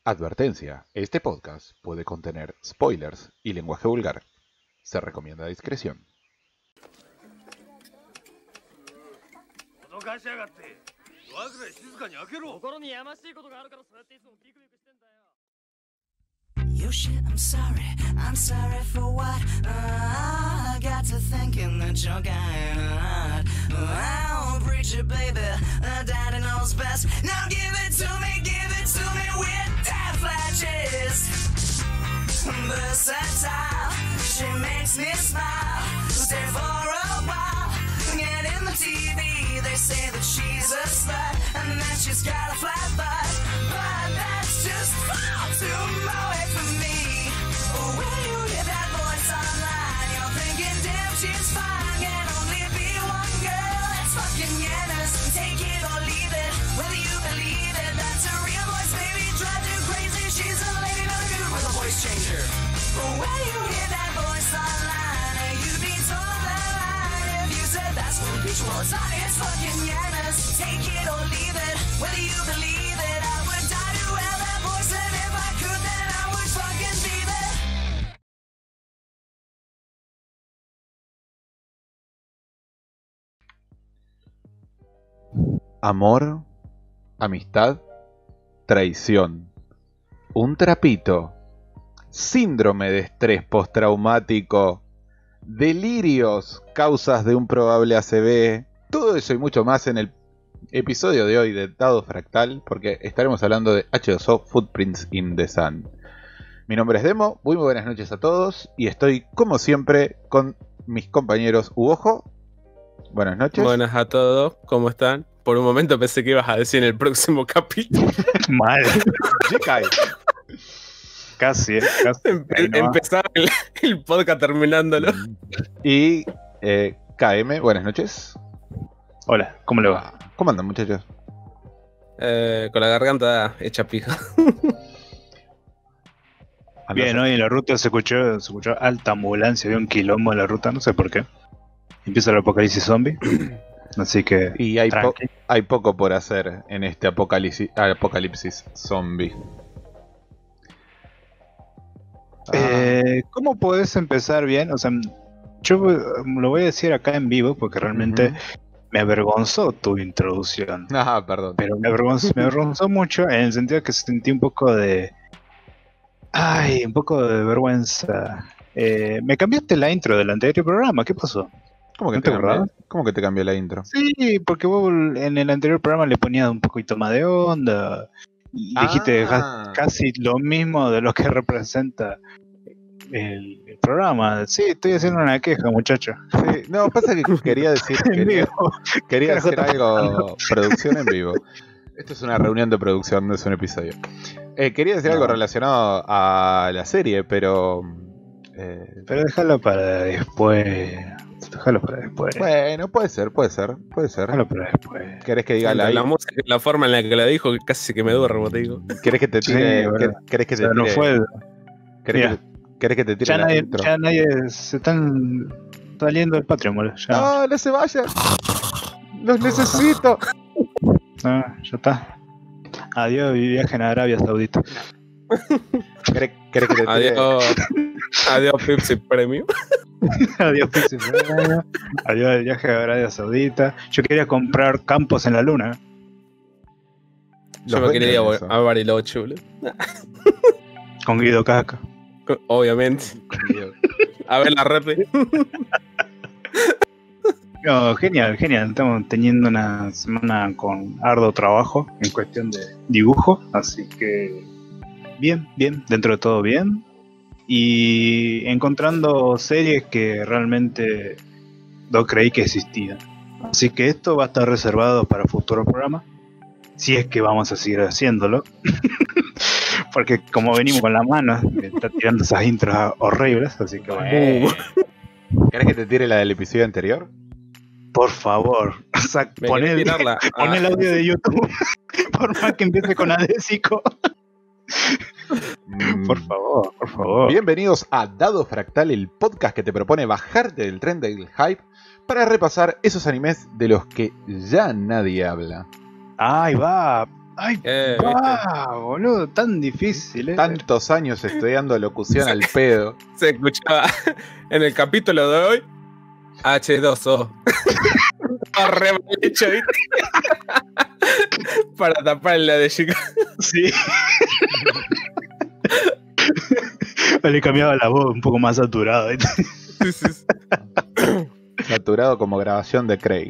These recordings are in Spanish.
Advertencia, este podcast puede contener spoilers y lenguaje vulgar. Se recomienda discreción. Yo shit, I'm sorry for what? I got to thinking that you're kinda odd. Oh, preacher baby, daddy knows best. Now give it to me with that flashes. Versatile, she makes me smile. Stay for a while, get in the TV. They say that she's a slut and that she's got a flat butt, but that's just far too away from me. When you hear that voice online, you're thinking, damn, she's fine. Can only be one girl. It's fucking Yanis. Take it or leave it, whether you believe it. That's a real voice, baby. Drive you crazy. She's a lady, not a dude with a voice changer. When you hear that voice online, you'd be told that line if you said that's what bitch was on. It's fucking Yanis. Take it or leave it, whether you believe it. I would die to have that voice, and if I could, then I would fucking be there. Amor, amistad, traición, un trapito, síndrome de estrés postraumático, delirios, causas de un probable ACV, todo eso y mucho más en el episodio de hoy de Dado Fractal, porque estaremos hablando de H2O Footprints in the Sun. Mi nombre es Demo, muy buenas noches a todos y estoy como siempre con mis compañeros Uojo. Buenas noches. Buenas a todos, ¿cómo están? Por un momento pensé que ibas a decir en el próximo capítulo. Mal. Jikai. Casi. Empezaba el podcast terminándolo. Y KM, buenas noches. Hola, ¿cómo le va? ¿Cómo andan, muchachos? Con la garganta hecha pija. Bien, hoy en la ruta se escuchó alta ambulancia, había un quilombo en la ruta, no sé por qué. Empieza el apocalipsis zombie. Así que y hay poco por hacer en este apocalipsis zombie. ¿Cómo podés empezar bien? O sea, yo lo voy a decir acá en vivo porque realmente me avergonzó tu introducción. Ah, perdón. Pero me avergonzó mucho en el sentido que sentí un poco de... un poco de vergüenza. Me cambiaste la intro del anterior programa, ¿qué pasó? ¿Cómo que, ¿Cómo que te cambió la intro? Sí, porque vos en el anterior programa le ponías un poquito más de onda. Y dijiste casi lo mismo de lo que representa el programa. Sí, estoy haciendo una queja, muchacho. Sí, no, pasa que quería decir... quería hacer algo... Producción en vivo. Esto es una reunión de producción, no es un episodio. Quería decir algo relacionado a la serie, pero... Pero déjalo para después. Bueno, puede ser. Déjalo para después. ¿Querés que diga la música, la forma en la que la dijo, casi que me duermo, te digo. ¿Querés que te tire? Sí, bueno. ¿Querés que te tire? No fue. ¿Querés que te tire la intro? Ya nadie se están saliendo del Patreon, boludo. No se vayan. Los necesito. Ya está. Adiós, viaje en Arabia Saudita. ¿Querés que te tire? Adiós Pepsi Premium. Adiós Pepsi Premium. Adiós el viaje a Arabia Saudita. Yo quería comprar campos en la luna. Yo me quería ir a Bariloche, boludo. Con Guido Caca. Obviamente. A ver la rep. No, genial. Estamos teniendo una semana con arduo trabajo en cuestión de dibujo. Así que bien, dentro de todo bien. Y encontrando series que realmente no creí que existían. Así que esto va a estar reservado para futuros programas. Si es que vamos a seguir haciéndolo. Porque como venimos con la mano, me está tirando esas intros horribles. Así que bueno. ¿Querés que te tire la del episodio anterior? Por favor, pon el audio de YouTube. Por más que empiece con Adésico. Por favor. Bienvenidos a Dado Fractal, el podcast que te propone bajarte del tren del hype para repasar esos animes de los que ya nadie habla. Ahí va. Ay, ¿Viste? boludo, tan difícil, Tantos años estudiando locución al pedo. Se escuchaba en el capítulo de hoy H2O. Estaba re mal hecho, ¿viste? Para tapar la de Chicago. Sí. Le cambiaba la voz un poco más saturada. ¿Viste? Sí, sí, sí. Saturado como grabación de Craig.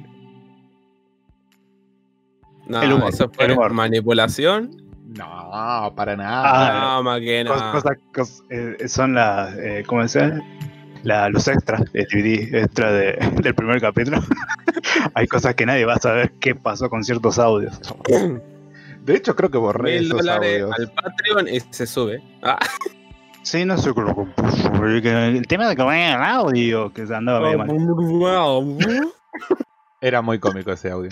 No, El humor, eso fue el humor. manipulación. No, para nada. No, máquina. Son las. ¿Cómo se llama? Los extras, el DVD extra del primer capítulo. Hay cosas que nadie va a saber qué pasó con ciertos audios. De hecho, creo que borré esos $1000 audios. al Patreon y se sube. Ah, Sí, no sé cómo lo compuso. El tema de que vaya el audio, que se andaba medio mal. Era muy cómico ese audio.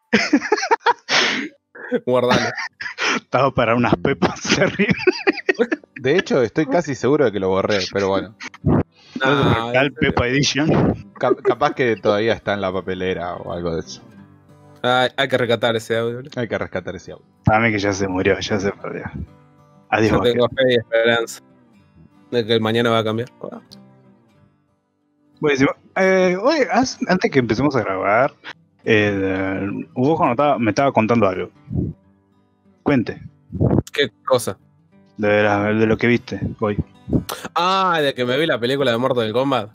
Guardalo. Estaba para unas pepas terribles. De hecho, estoy casi seguro de que lo borré, pero bueno. No, Tal Pepa Edition. Capaz que todavía está en la papelera o algo de eso. hay que recatar ese audio. Hay que rescatar ese audio. Para mí que ya se murió, ya se perdió. Adiós. Yo tengo fe y esperanza de que el mañana va a cambiar. Buenísimo. Oye, antes que empecemos a grabar, Hugo me estaba contando algo. Cuente, ¿Qué cosa? de lo que viste hoy. Ah, de que me vi la película de Mortal Kombat.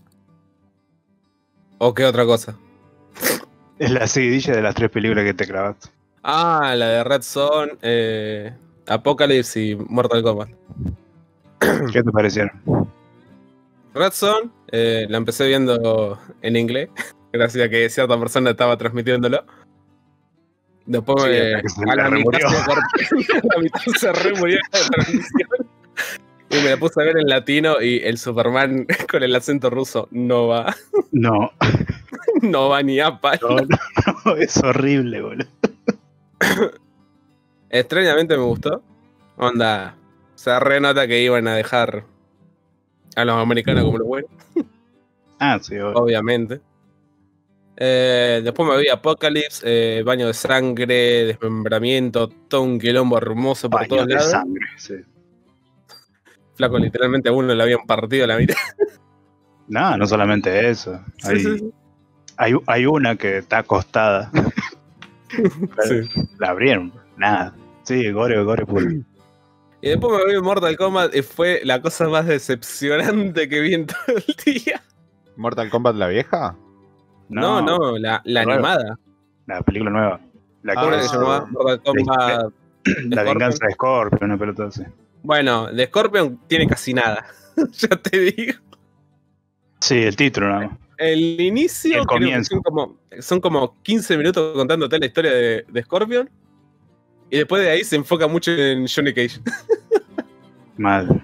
¿O qué otra cosa? Es la seguidilla de las 3 películas que te grabaste. Ah, la de Red Zone, Apocalypse y Mortal Kombat. ¿Qué te parecieron? Red Zone, la empecé viendo en inglés, gracias a que cierta persona estaba transmitiéndolo. Después Sí, me, hasta que se a la la mitad remurió. se cortó, a la mitad se remurió la transmisión. Y me la puse a ver en latino y el Superman con el acento ruso no va, No, no va ni a palo. no, es horrible, boludo. Extrañamente me gustó. Onda, se renota que iban a dejar a los americanos como los buenos, Ah, sí, obviamente. Después me vi Apocalypse, baño de sangre, desmembramiento, todo un quilombo hermoso por baño todos de lados. sangre, sí. Flaco, literalmente a uno le habían partido la mitad. No solamente eso. Hay, Sí, sí, hay una que está acostada. sí. La abrieron, nada. Sí, gore puro. Y después me vi Mortal Kombat y fue la cosa más decepcionante que vi en todo el día. ¿Mortal Kombat la vieja? No, la nueva. animada. La película nueva. La ¿Cómo era que se llamaba? Mortal Kombat. La venganza de Scorpion, una pelota así. Bueno, de Scorpion tiene casi nada. Ya te digo. Sí, el título nada más. El inicio El creo que comienzo. son como 15 minutos contándote la historia de Scorpion. Y después de ahí se enfoca mucho en Johnny Cage. Mal.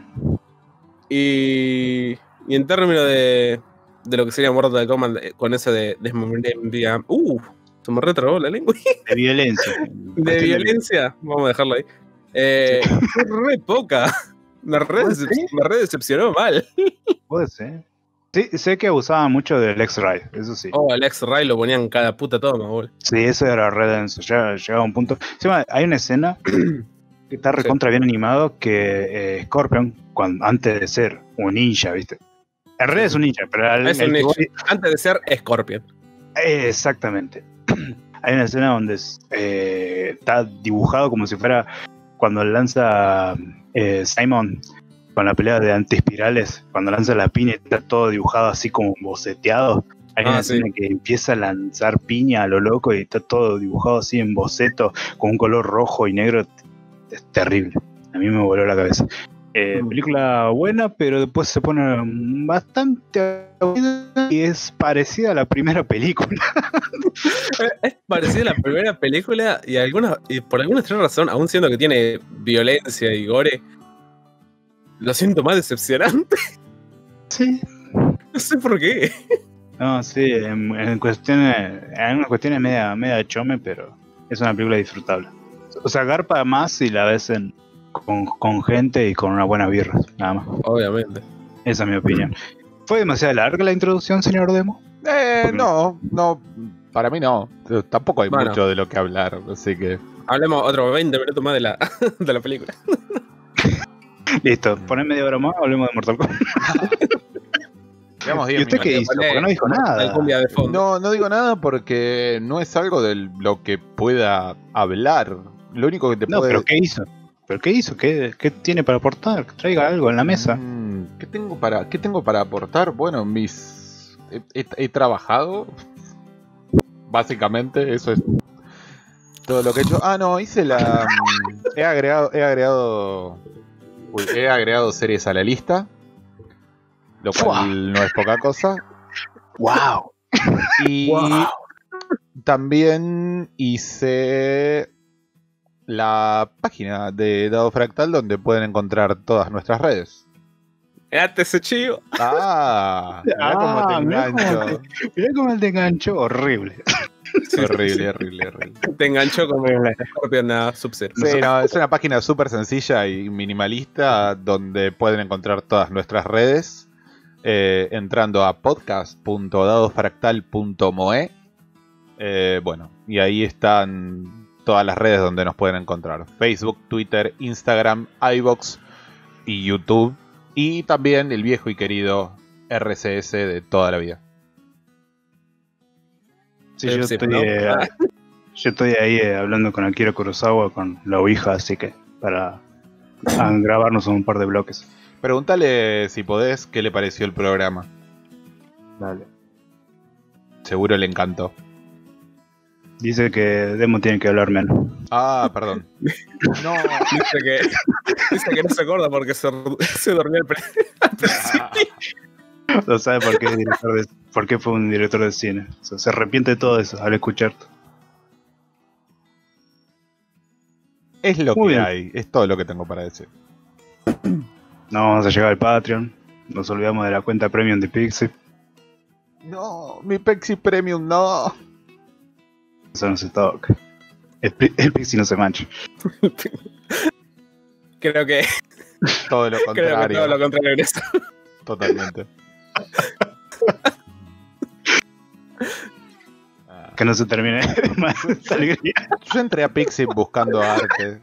Y en términos de lo que sería Mortal Kombat, con ese de desmembramiento. Se me retrabó la lengua. De violencia. De violencia, vamos a dejarlo ahí. Fue re poca. Me re decepcionó mal. Puede ser. Sí, sé que abusaban mucho del X-Ray, eso sí. Oh, el X-Ray lo ponían en cada puta toma, boludo. Sí, eso era re denso. Ya llegaba a un punto. Encima, hay una escena que está recontra bien animado que Scorpion, antes de ser un ninja, ¿viste? En realidad es un ninja, pero Es un ninja. Antes de ser Scorpion. Exactamente. Hay una escena donde está dibujado como si fuera cuando lanza Simon con la pelea de antiespirales, cuando lanza la piña y está todo dibujado así como boceteado. Hay una escena que empieza a lanzar piña a lo loco y está todo dibujado así en boceto con un color rojo y negro. Es terrible. A mí me voló la cabeza. Película buena, pero después se pone bastante aburrida y es parecida a la primera película. Es parecida a la primera película y por alguna extraña razón, aún siendo que tiene violencia y gore, lo siento más decepcionante. Sí. No sé por qué. No, sí, en unas cuestiones media chome, pero es una película disfrutable. O sea, garpa más si la ves con gente y con una buena birra, nada más. Obviamente. Esa es mi opinión. ¿Fue demasiado larga la introducción, señor Demo? No, para mí no. tampoco hay Bueno. mucho de lo que hablar, así que... Hablemos otros 20 minutos más de la, de la película. Listo, poné media hora más, hablemos de Mortal Kombat. Digamos ¿Y 10 usted qué minutos. hizo? Porque no dijo La nada. cumbia de fondo. No digo nada porque no es algo de lo que pueda hablar. Lo único que te No, puede... pero ¿qué hizo? ¿Pero qué hizo? ¿Qué tiene para aportar? Que traiga algo en la mesa. ¿Qué tengo para aportar? Bueno, he trabajado. Básicamente, eso es todo lo que he hecho. Ah, no, hice la... he agregado series a la lista. Lo cual no es poca cosa. ¡Wow! Y también hice la página de Dado Fractal donde pueden encontrar todas nuestras redes. Quédate ese chivo. Ah, mirá cómo te engancho. Mirá cómo él te enganchó. Horrible. Horrible. Te enganchó como Scorpion a Sub-Zero. Sí, no, es una página súper sencilla y minimalista donde pueden encontrar todas nuestras redes entrando a podcast.dadosfractal.moe. Bueno, y ahí están todas las redes donde nos pueden encontrar: Facebook, Twitter, Instagram, iVoox y YouTube. Y también el viejo y querido RCS de toda la vida. Sí, yo Sí, estoy, ¿no? yo estoy ahí hablando con Akira Kurosawa, con la Ouija, así que para grabarnos un par de bloques. Pregúntale si podés qué le pareció el programa. Dale. Seguro le encantó. Dice que Demo tiene que hablar menos. Ah, perdón. No. Dice que no se acuerda porque se durmió al principio. No sabe por qué, por qué fue un director de cine. O sea, se arrepiente de todo eso al escuchar. Es lo Muy que bien. hay. Es todo lo que tengo para decir. No vamos a llegar al Patreon. Nos olvidamos de la cuenta premium de Pixie. No, mi Pexi Premium no. Eso no se toca. El Pixie no se mancha. Creo que Todo lo contrario. todo lo contrario en eso. Totalmente. Que no se termine más esta alegría. Yo entré a Pixie buscando arte.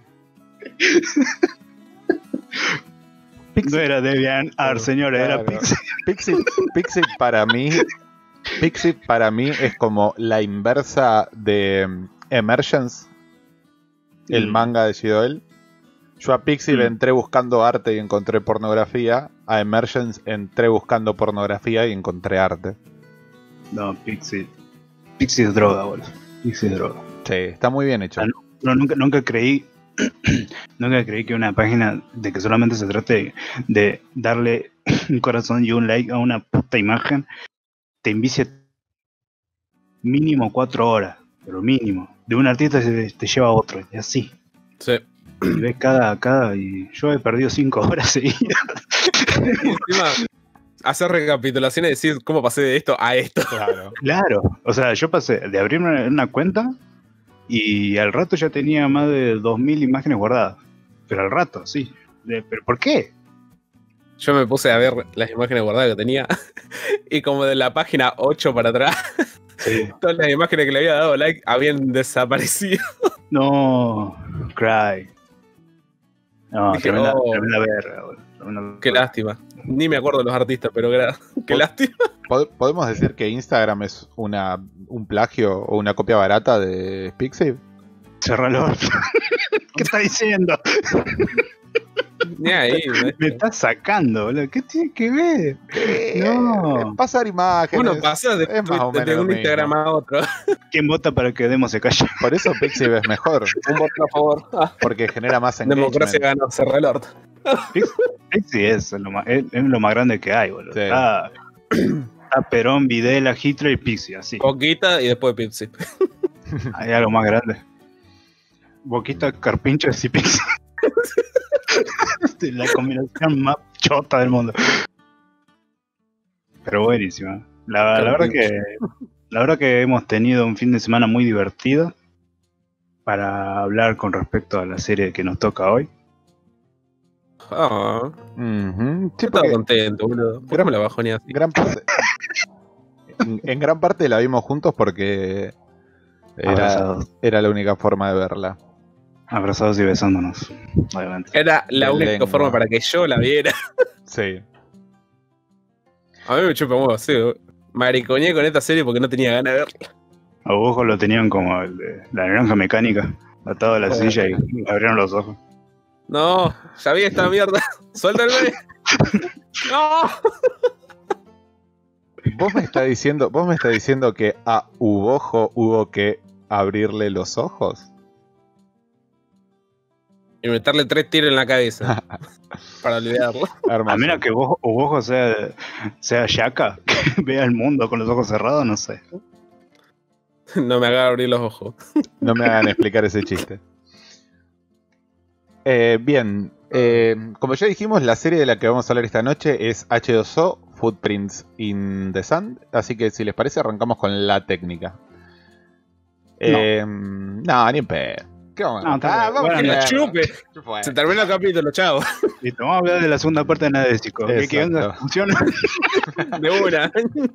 No era Debian Art, señores, era Claro. Pixie. Pixie para mí es como la inversa de Emergence, el manga de Shidoel. Yo a Pixie entré buscando arte y encontré pornografía. A Emergence entré buscando pornografía y encontré arte. No, Pixie. Pixie es droga, boludo. Pixie es droga. Sí, está muy bien hecho. No, nunca creí. Nunca creí que una página de que solamente se trate de darle un corazón y un like a una puta imagen te envicie mínimo 4 horas, pero mínimo. De un artista te lleva a otro, y así. Sí. Y ves cada y yo he perdido 5 horas seguidas. Y encima, hacer recapitulaciones y decir cómo pasé de esto a esto. Claro. Claro, o sea, yo pasé de abrirme una cuenta y al rato ya tenía más de 2000 imágenes guardadas. Pero al rato, sí. ¿Pero por qué? Yo me puse a ver las imágenes guardadas que tenía. Y como de la página 8 para atrás, Sí. todas las imágenes que le había dado like habían desaparecido. No, cry. No, Dije, tremenda oh. verga, boludo. Tremenda Qué verga. lástima. Ni me acuerdo de los artistas, pero qué lástima. ¿Podemos decir que Instagram es un plagio o una copia barata de Pixie? Cerralo. ¿Qué está diciendo? Ni ahí. Me está sacando, boludo. ¿Qué tiene que ver? No. Pasar imágenes. Bueno, pasa de, es más o menos de lo un mismo. Instagram a otro. ¿Quién vota para que Demo se calle? Por eso Pixie es mejor. Un voto a favor. Porque genera más engagement. Democracia ganó, cerró el orto. Sí, es lo más grande que hay, boludo. Sí. Está Perón, Videla, Hitler y Pixie, así. Boquita y después Pipsi. Hay algo más grande. Boquita, Carpinchos y Pixie. La combinación más chota del mundo. Pero buenísima. La verdad que hemos tenido un fin de semana muy divertido para hablar con respecto a la serie que nos toca hoy. Ah, Ujú. Sí, yo estaba porque contento, boludo. ¿Por qué me la bajoneé así? en gran parte la vimos juntos porque Abrazados. Era la única forma de verla. Abrazados y besándonos. Obviamente. Era la De única lengua. forma para que yo la viera. Sí. A mí me chupa un huevo, sí. Maricoñé con esta serie porque no tenía ganas de verla. A Bojo lo tenían como el de la naranja mecánica, atado a la silla y le abrieron los ojos. No, ya vi esta mierda. Suéltame. No. ¿Vos me estás diciendo que a Ubojo hubo que abrirle los ojos? Y meterle 3 tiros en la cabeza. Para olvidarlo. Hermoso. A menos que Bojo sea Shaka, que vea el mundo con los ojos cerrados, no sé. No me haga abrir los ojos. No me hagan explicar ese chiste. Bien, como ya dijimos, la serie de la que vamos a hablar esta noche es H2O, Footprints in the Sand. Así que si les parece arrancamos con la técnica. No, ni en pedo. ¿Qué vamos a No, está bien. Bueno, Que la ver. chupe. ¿Qué fue? Se termina el capítulo, chao. Listo, vamos a hablar de la segunda parte de Nadesico. ¿Qué Exacto. onda? ¿Funciona? De una.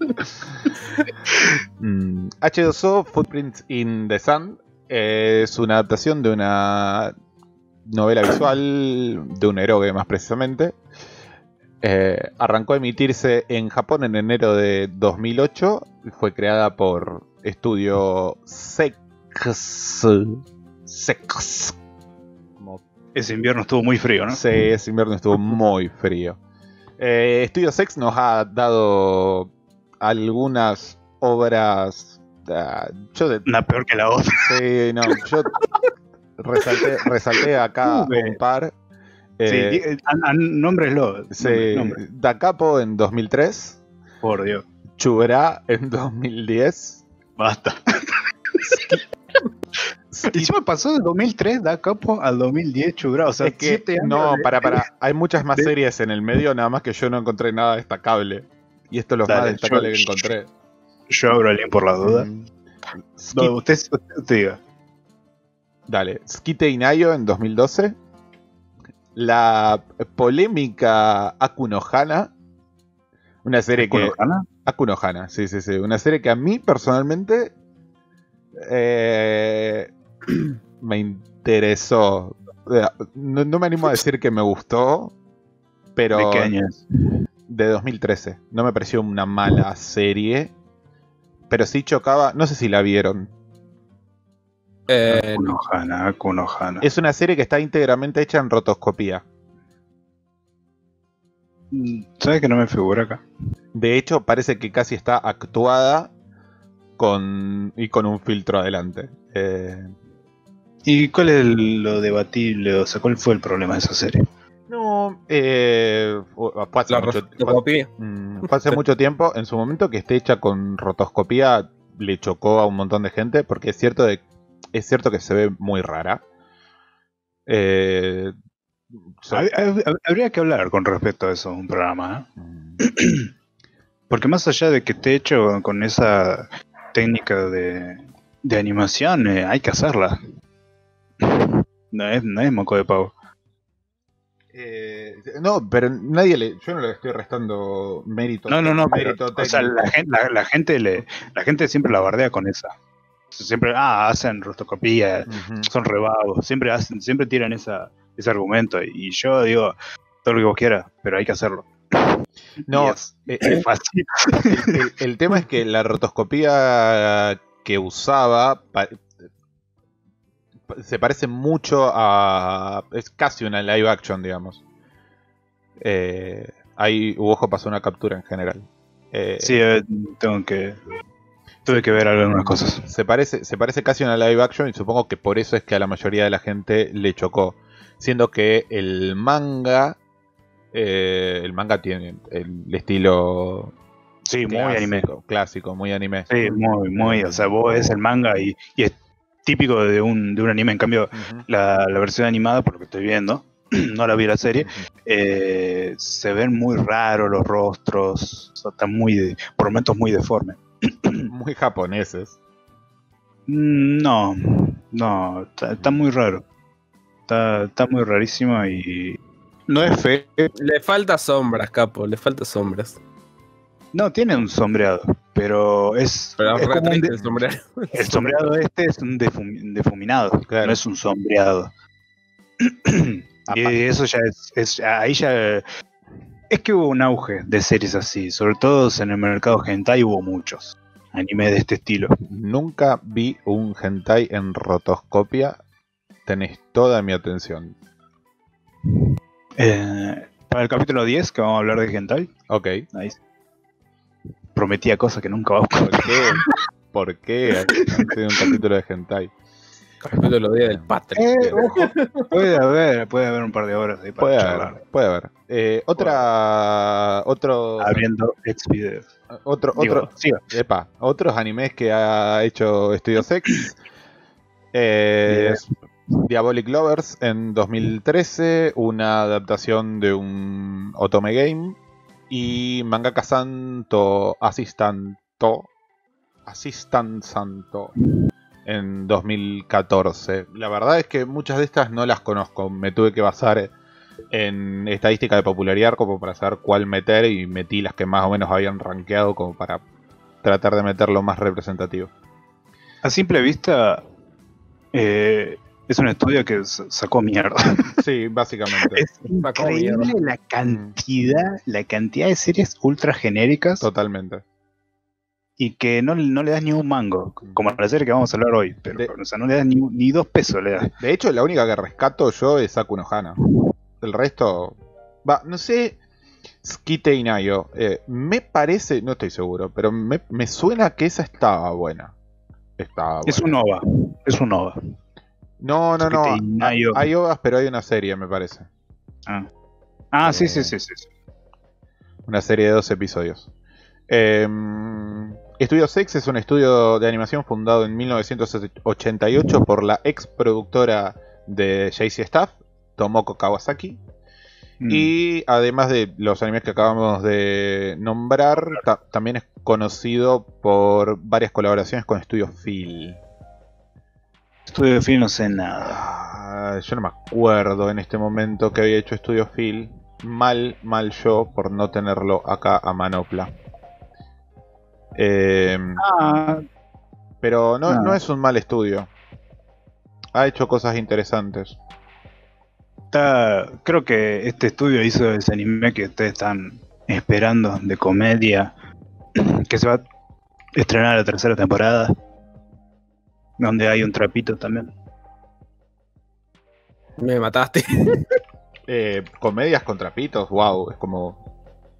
H2O, Footprints in the Sand es una adaptación de una novela visual de un eroge más precisamente. Arrancó a emitirse en Japón en enero de 2008 y fue creada por estudio Sex. Como Ese invierno estuvo muy frío, ¿no? sí, ese invierno estuvo muy frío. Estudio Sex nos ha dado algunas obras. Una peor que la otra. Sí, no, yo resalté acá un par. Nómbreslo. Sí, Nombre. Da Capo en 2003, Por Dios. Chuberá en 2010. Basta. Y encima pasó del 2003 Da Capo al 2010 Chubra. O sea, Es que 7 años. no, de- para, hay muchas más de- series en el medio, nada más que yo no encontré nada destacable. Y esto es lo más Dale, destacable yo- que encontré. Yo abro el link por la duda. Mm. No, usted diga. Dale, Skite Inayo en 2012. La polémica Aku no Hana. Una serie que. ¿Kunohana? Aku no Hana, sí. Una serie que a mí personalmente me interesó. No me animo a decir que me gustó, pero ¿De qué año es? de 2013. No me pareció una mala serie, pero sí chocaba. No sé si la vieron. No. Kunohana. Es una serie que está íntegramente hecha en rotoscopía. ¿Sabes que no me figura acá? De hecho, parece que casi está actuada con un filtro adelante. ¿Y cuál es lo debatible? O sea, ¿cuál fue el problema de esa serie? No, fue hace La mucho, rotoscopía. fue hace mucho tiempo. En su momento que esté hecha con rotoscopía le chocó a un montón de gente porque es cierto que se ve muy rara. Habría que hablar con respecto a eso en un programa, ¿eh? Porque más allá de que esté hecho con esa técnica de animación, hay que hacerla. No es moco de pavo. No, pero yo no le estoy restando mérito. No, mérito pero, o sea, técnico. la gente siempre la bardea con esa. Siempre, hacen rotoscopía, Ujú. son rebagos, siempre tiran ese argumento. Y yo digo, todo lo que vos quieras, pero hay que hacerlo. No, Y es fácil. el tema es que la rotoscopía que usaba se parece mucho a. Es casi una live action, digamos. Ahí Ubojo pasó una captura en general. Sí, tuve que ver algunas cosas. Se parece casi a una live action y supongo que por eso es que a la mayoría de la gente le chocó. Siendo que el manga tiene el estilo Sí, muy anime. clásico, muy anime. Sí, muy. O sea, vos ves el manga y es típico de un anime. En cambio, Ujú. la versión animada, por lo que estoy viendo, no la vi la serie, se ven muy raros los rostros. O sea, están por momentos muy deformes. Muy japoneses. No, está muy raro. Está muy rarísimo y no es feo. Le falta sombras, capo, le falta sombras. No, tiene un sombreado, pero es Pero como un triste el sombrero. el sombreado este es un defuminado, Claro. no es un sombreado. Y eso ya ahí ya es que hubo un auge de series así, sobre todo en el mercado hentai hubo muchos animes de este estilo. Nunca vi un hentai en rotoscopia. Tenés toda mi atención. Para el capítulo 10, que vamos a hablar de hentai, Ok. ahí prometía cosas que nunca vamos a ¿Por qué? ¿Por qué hacer un capítulo de hentai? Capítulo 10 del Patreon. Ojo, puede haber un par de horas ahí para Puede charlar. haber, puede haber. Otros animes que ha hecho Studio Sex. Diabolic Lovers en 2013, una adaptación de un Otome Game. Y Mangaka Santo Assistant Santo en 2014. La verdad es que muchas de estas no las conozco. Me tuve que basar en estadística de popularidad como para saber cuál meter, y metí las que más o menos habían rankeado como para tratar de meter lo más representativo. A simple vista, es un estudio que sacó mierda. Sí, básicamente. Es increíble la cantidad de series ultra genéricas Totalmente. y que no le das ni un mango, como la serie que vamos a hablar hoy, pero o sea, no le das ni 2 pesos le das. De hecho, la única que rescato yo es Aku no Hana. El resto... no sé... Skite Inayo. Me parece... No estoy seguro, pero me suena que esa estaba buena. Es un OVA. No. Skite Inayo. Hay ovas, pero hay una serie, me parece. Sí. Una serie de 2 episodios. Studio Sex es un estudio de animación fundado en 1988 por la ex productora de JC Staff, Tomoko Kawasaki. Y además de los animes que acabamos de nombrar, también es conocido por varias colaboraciones con Studio Phil. Studio Phil no sé nada. Yo no me acuerdo en este momento que había hecho Studio Phil. Mal yo por no tenerlo acá a manopla. Pero no es un mal estudio. Ha hecho cosas interesantes. Creo que este estudio hizo ese anime que ustedes están esperando, de comedia, que se va a estrenar la 3ª temporada, donde hay un trapito también. Me mataste. Comedias con trapitos, wow, es como...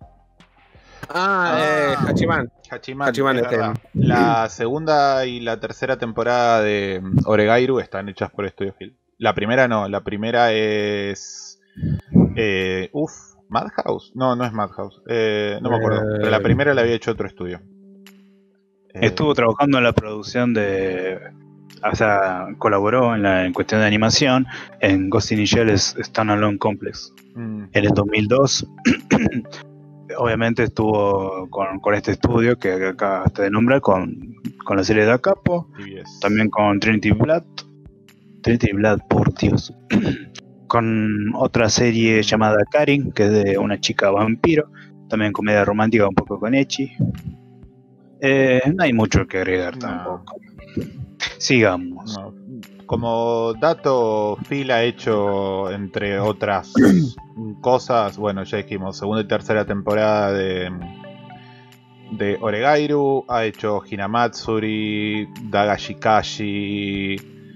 Hachiman. Hachiman, es verdad. La 2ª y la 3ª temporada de Oregairu están hechas por Studio Phil. La primera no, la primera es... Madhouse. No es Madhouse. No me acuerdo. Pero la primera la había hecho otro estudio. Estuvo trabajando en la producción o sea, colaboró en cuestión de animación en Ghost in the Shell Standalone Complex en el 2002. Obviamente estuvo con este estudio que acá te de nombrar, con la serie de Acapo, también con Trinity Blood, por Dios, con otra serie llamada Karin, que es de una chica vampiro, también comedia romántica un poco con ecchi. No hay mucho que agregar tampoco. Sigamos. No. Como dato, Phil ha hecho, entre otras cosas, bueno, ya dijimos, 2ª y 3ª temporada de Oregairu, ha hecho Hinamatsuri, Dagashikashi,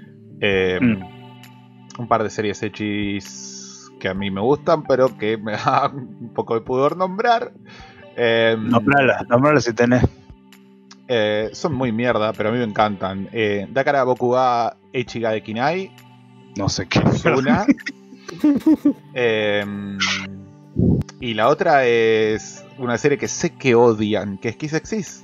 un par de series echis que a mí me gustan, pero que me da un poco de pudor nombrar. Nombrala si tenés. Son muy mierda, pero a mí me encantan. Dakara Boku wa Echiga de Kinai. No sé qué. Es una. Y la otra es una serie que sé que odian, que es Kiss Exis.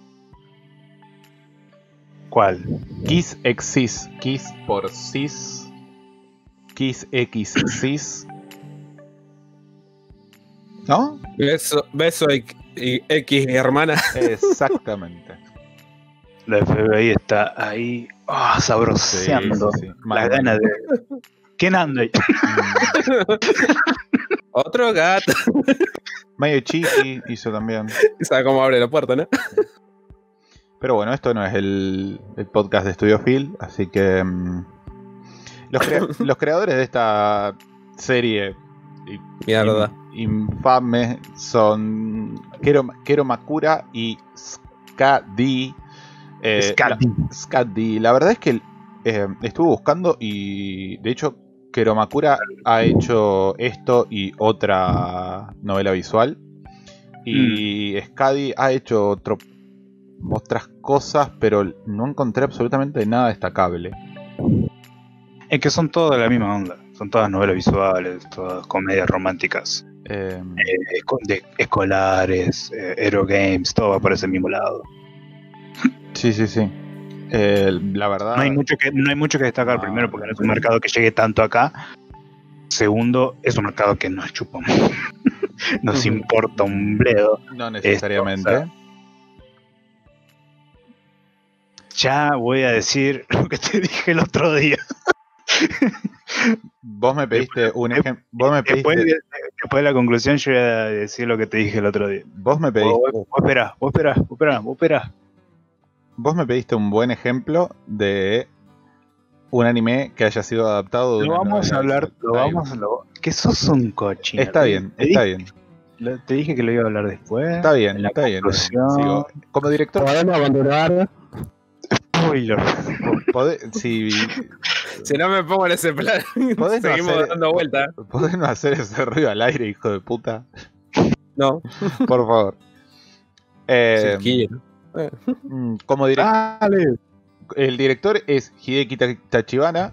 ¿Cuál? Kiss Exis. Kiss por cis. Kiss X cis. ¿No? Beso y X, mi hermana. Exactamente. La FBI está ahí sabroseando Sí. las ganas de... ¿Quién anda ahí? Otro gato. Mayochiki hizo también. ¿Sabes cómo abre la puerta, no? Pero bueno, esto no es el podcast de Studio Phil, así que los creadores de esta serie Mierda. infame son Kero Makura y Skadi. Skadi. La verdad es que estuve buscando y de hecho Kero Makura ha hecho esto y otra novela visual. Y Skadi ha hecho otras cosas, pero no encontré absolutamente nada destacable. Es que son todas de la misma onda. Son todas novelas visuales, todas comedias románticas, de escolares, Hero Games, todo va por ese mismo lado. Sí. La verdad... No hay mucho que destacar. No, primero, porque no es un mercado que llegue tanto acá. Segundo, es un mercado que nos chupa. Nos importa un bledo. No necesariamente. Esto, o sea, ya voy a decir lo que te dije el otro día. Vos me pediste un ejemplo. Vos me Después pediste. de la conclusión, yo voy a decir lo que te dije el otro día. Vos me pediste. Vos esperás. Vos me pediste un buen ejemplo de un anime que haya sido adaptado de Lo una vamos a novela hablar, visual. que sos un cochino. Está bien. Te dije que lo iba a hablar después. Está bien. En la Sigo. conclusión. Como director, Podemos abandonar. Spoiler. si Si no me pongo en ese plan, Podés no seguimos hacer- dando vueltas. podés no hacer ese ruido al aire, hijo de puta. No, Por favor. si quiero. Como director, Dale. el director es Hideki Tachibana.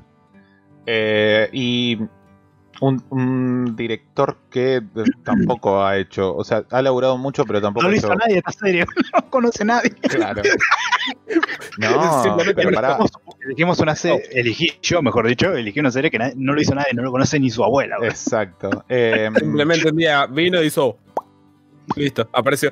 Y un director que tampoco ha hecho, o sea, ha laburado mucho, pero tampoco No lo ha hizo hecho. nadie esta serie. No conoce a nadie. Claro. No, Simplemente pero pará. Elegimos una serie, elegí una serie que no lo hizo nadie, no lo conoce ni su abuela. güey. Exacto. Simplemente un día vino y hizo. Listo, apareció.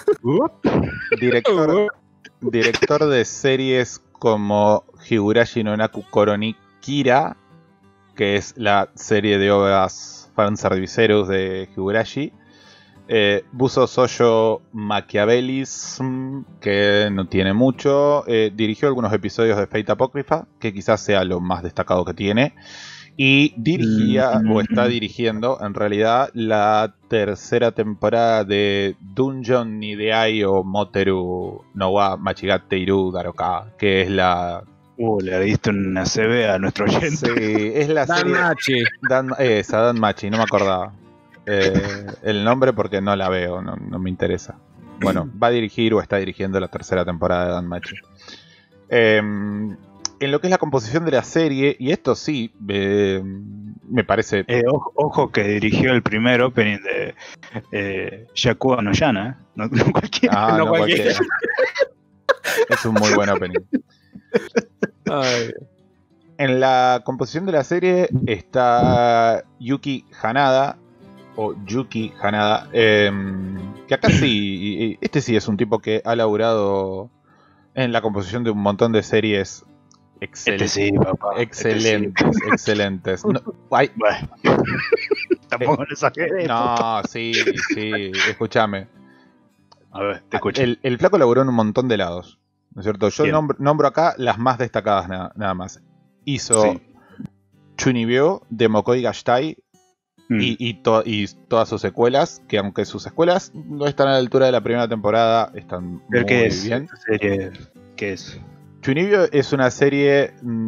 Director de series como Higurashi no Naku Koroni Kira, que es la serie de OVAs fanserviceros de Higurashi. Buso Soyo Machiavellism, que no tiene mucho. Dirigió algunos episodios de Fate Apocrypha, que quizás sea lo más destacado que tiene. Y dirigía, o está dirigiendo, en realidad, la tercera temporada de Dungeon Nideai o Moteru no wa Machigateiru Daroka, que es la... Le diste una CB a nuestro oyente. Sí, es la Dan serie... Machi. Dan Machi, no me acordaba el nombre porque no la veo, no me interesa. Bueno, va a dirigir o está dirigiendo la tercera temporada de Dan Machi. En lo que es la composición de la serie, y esto sí, me parece... Ojo que dirigió el primer opening de Yakuza no Yana. No cualquiera. Ah, no no cualquiera. cualquiera. Es un muy buen opening. Ay, En la composición de la serie está Yuki Hanada, o Yuki Hanada, que acá sí, este sí es un tipo que ha laburado en la composición de un montón de series Sí, papá. excelentes, excelentes. No, ay, Bueno. Tampoco lo exageré. no, sí, escúchame. A ver, te escucho. El flaco laburó en un montón de lados, ¿no es cierto? Yo Bien. nombro acá las más destacadas nada más. Hizo Sí. Chunibyo de Mokoi Gashtai Mm. y todas sus secuelas, que aunque sus secuelas no están a la altura de la primera temporada, están ¿Pero muy qué es? bien. ¿Esta serie qué es? Chunibyo es una serie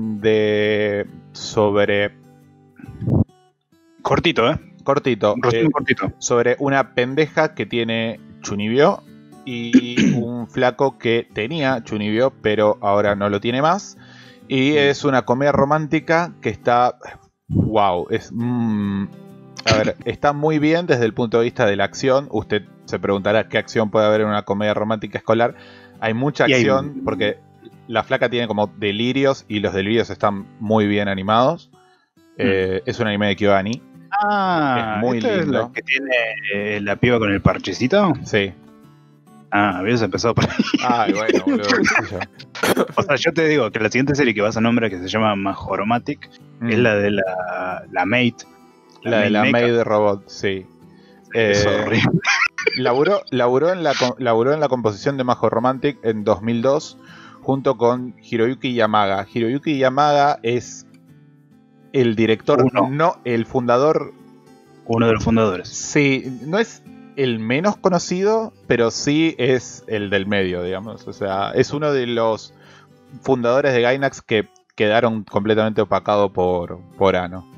sobre Cortito, ¿eh? cortito, Resumen cortito. sobre una pendeja que tiene Chunibyo y un flaco que tenía Chunibyo pero ahora no lo tiene más, y es una comedia romántica que está wow, a ver, está muy bien desde el punto de vista de la acción. Usted se preguntará qué acción puede haber en una comedia romántica escolar. Hay mucha Y hay- acción porque la flaca tiene como delirios y los delirios están muy bien animados. Es un anime de Kyoani. Ah, es muy ¿esta es lindo. la que tiene la piba con el parchecito? Sí. Ah, habías empezado por ahí. Ay, bueno, boludo. qué sé yo. O sea, yo te digo que la siguiente serie que vas a nombrar, que se llama Majoromatic, es la de la Mate. La de la Maid Maid Robot, sí. Es Eh, horrible. Laburó en la composición de Majo Romantic en 2002 junto con Hiroyuki Yamaga. Hiroyuki Yamaga es el director, no el fundador. Uno de los fundadores. Sí, no es el menos conocido, pero sí es el del medio, digamos. O sea, es uno de los fundadores de Gainax que quedaron completamente opacados por Ano.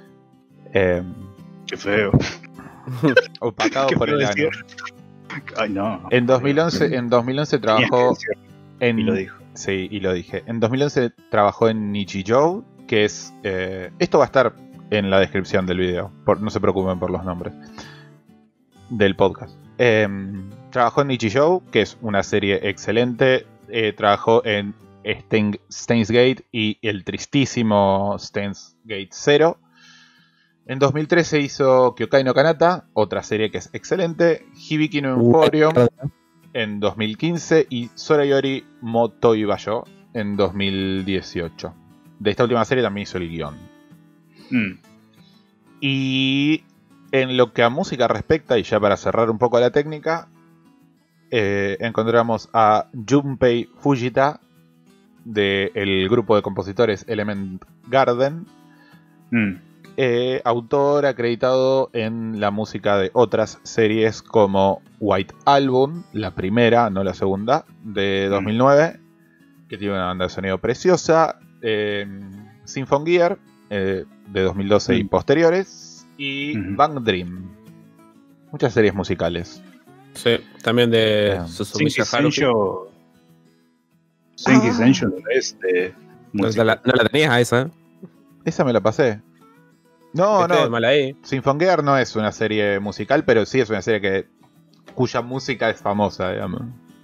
Qué feo. Opacado por el Ano. Ay, no. En 2011 trabajó en... Y lo dijo. Sí, y lo dije. En 2011 trabajó en Nichijou, que es... esto va a estar en la descripción del video. No se preocupen por los nombres del podcast. Trabajó en Nichijou, que es una serie excelente. Trabajó en Steins Gate y el tristísimo Steins Gate 0. En 2013 hizo Kyokai no Kanata, otra serie que es excelente. Hibiki no Emporium en 2015 y Sorayori Motoibayo en 2018. De esta última serie también hizo el guión. Y en lo que a música respecta, y ya para cerrar un poco la técnica, encontramos a Junpei Fujita del grupo de compositores Element Garden, autor acreditado en la música de otras series como White Album, la primera, no la segunda, de 2009, que tiene una banda de sonido preciosa, Symphony Gear, de 2012 y posteriores, y Bang Dream. Muchas series musicales. Sí, también de Suzumiya Haruhi. Senki Sensho es de música. No la tenías a esa, ¿eh? Esa me la pasé. No, Mal ahí. Symphony Gear no es una serie musical, pero sí es una serie cuya música es famosa, digamos.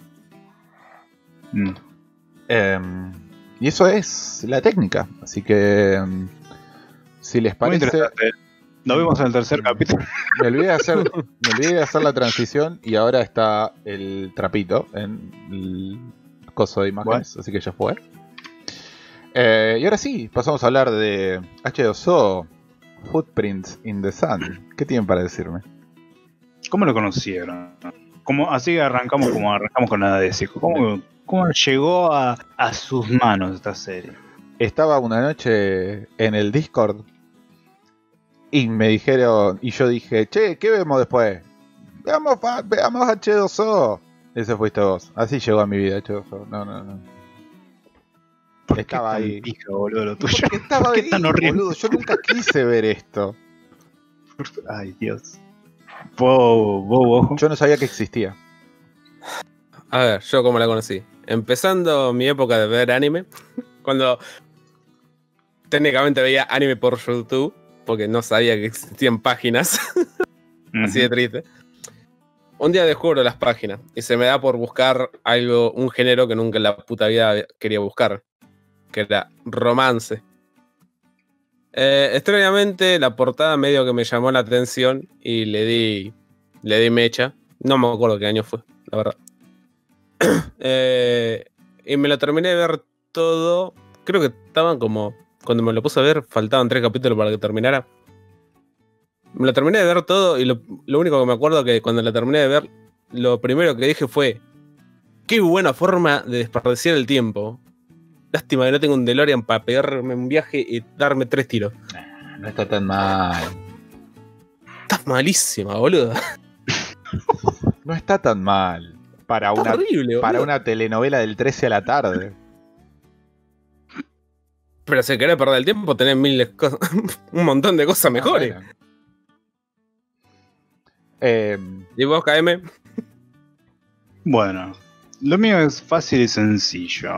Y eso es la técnica. Así que, si les parece... Muy interesante. Nos vemos en el tercer capítulo. Me olvidé de hacer la transición y ahora está el trapito en el coso de imágenes, así que ya fue. Y ahora sí, pasamos a hablar de H2O, Footprints in the Sun. ¿Qué tienen para decirme? ¿Cómo lo conocieron? Así arrancamos con nada de eso. ¿Cómo llegó a sus manos esta serie? Estaba una noche en el Discord y me dijeron, y yo dije, che, ¿qué vemos después? Veamos H2O. Ese fuiste vos. Así llegó a mi vida H2O. No. Estaba ahí. Pija, boludo, lo tuyo? Porque estaba ¿Por qué ahí, tan horrible? boludo. Yo nunca quise ver esto. Ay, Dios. ¿Vos? Yo no sabía que existía. A ver, yo cómo la conocí. Empezando mi época de ver anime, cuando técnicamente veía anime por YouTube, porque no sabía que existían páginas. Así de triste. Un día descubro las páginas y se me da por buscar un género que nunca en la puta vida quería buscar, que era romance. Extrañamente la portada medio que me llamó la atención y le di mecha. No me acuerdo qué año fue, la verdad. Y me lo terminé de ver todo. Creo que estaban como... Cuando me lo puse a ver, faltaban 3 capítulos para que terminara. Me lo terminé de ver todo y lo único que me acuerdo es que cuando lo terminé de ver, lo primero que dije fue: qué buena forma de desperdiciar el tiempo. Lástima que no tengo un DeLorean para pegarme un viaje y darme 3 tiros. No está tan mal. Estás malísima, boludo. No está tan mal. Para una telenovela del 13 a la tarde. Pero si querés perder el tiempo, tenés un montón de cosas mejores. Bueno. ¿Y vos, KM? Bueno, lo mío es fácil y sencillo.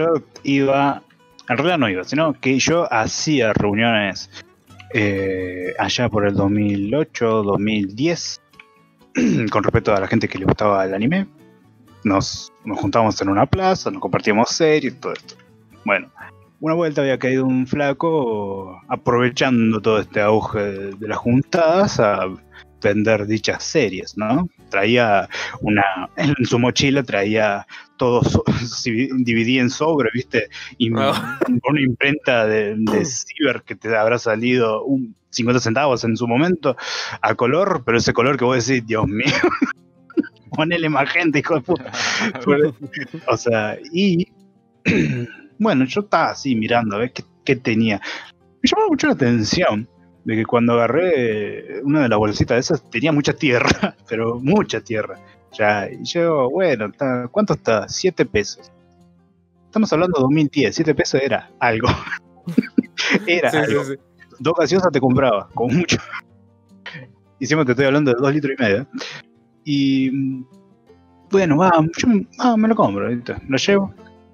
En realidad no iba, sino que yo hacía reuniones allá por el 2008, 2010, con respecto a la gente que le gustaba el anime. Nos juntábamos en una plaza, nos compartíamos series y todo esto. Bueno, una vuelta había caído un flaco aprovechando todo este auge de las juntadas a vender dichas series, ¿no? En su mochila traía todo, dividía en sobre, ¿viste? Y una imprenta de ciber que te habrá salido 50 centavos en su momento, a color, pero ese color que vos decís, Dios mío, Ponele más gente, hijo de puta. O sea, y bueno, yo estaba así mirando a ver qué tenía. Me llamó mucho la atención de que cuando agarré una de las bolsitas de esas tenía mucha tierra, pero mucha tierra. Ya, y yo, bueno, ¿cuánto está? 7 pesos. Estamos hablando de 2010, 7 pesos era algo. Era Sí, algo. sí, sí. 2 gaseosas te compraba, como mucho. Y siempre te estoy hablando de 2,5 litros. Y bueno, me lo compro, ¿viste? Lo llevo.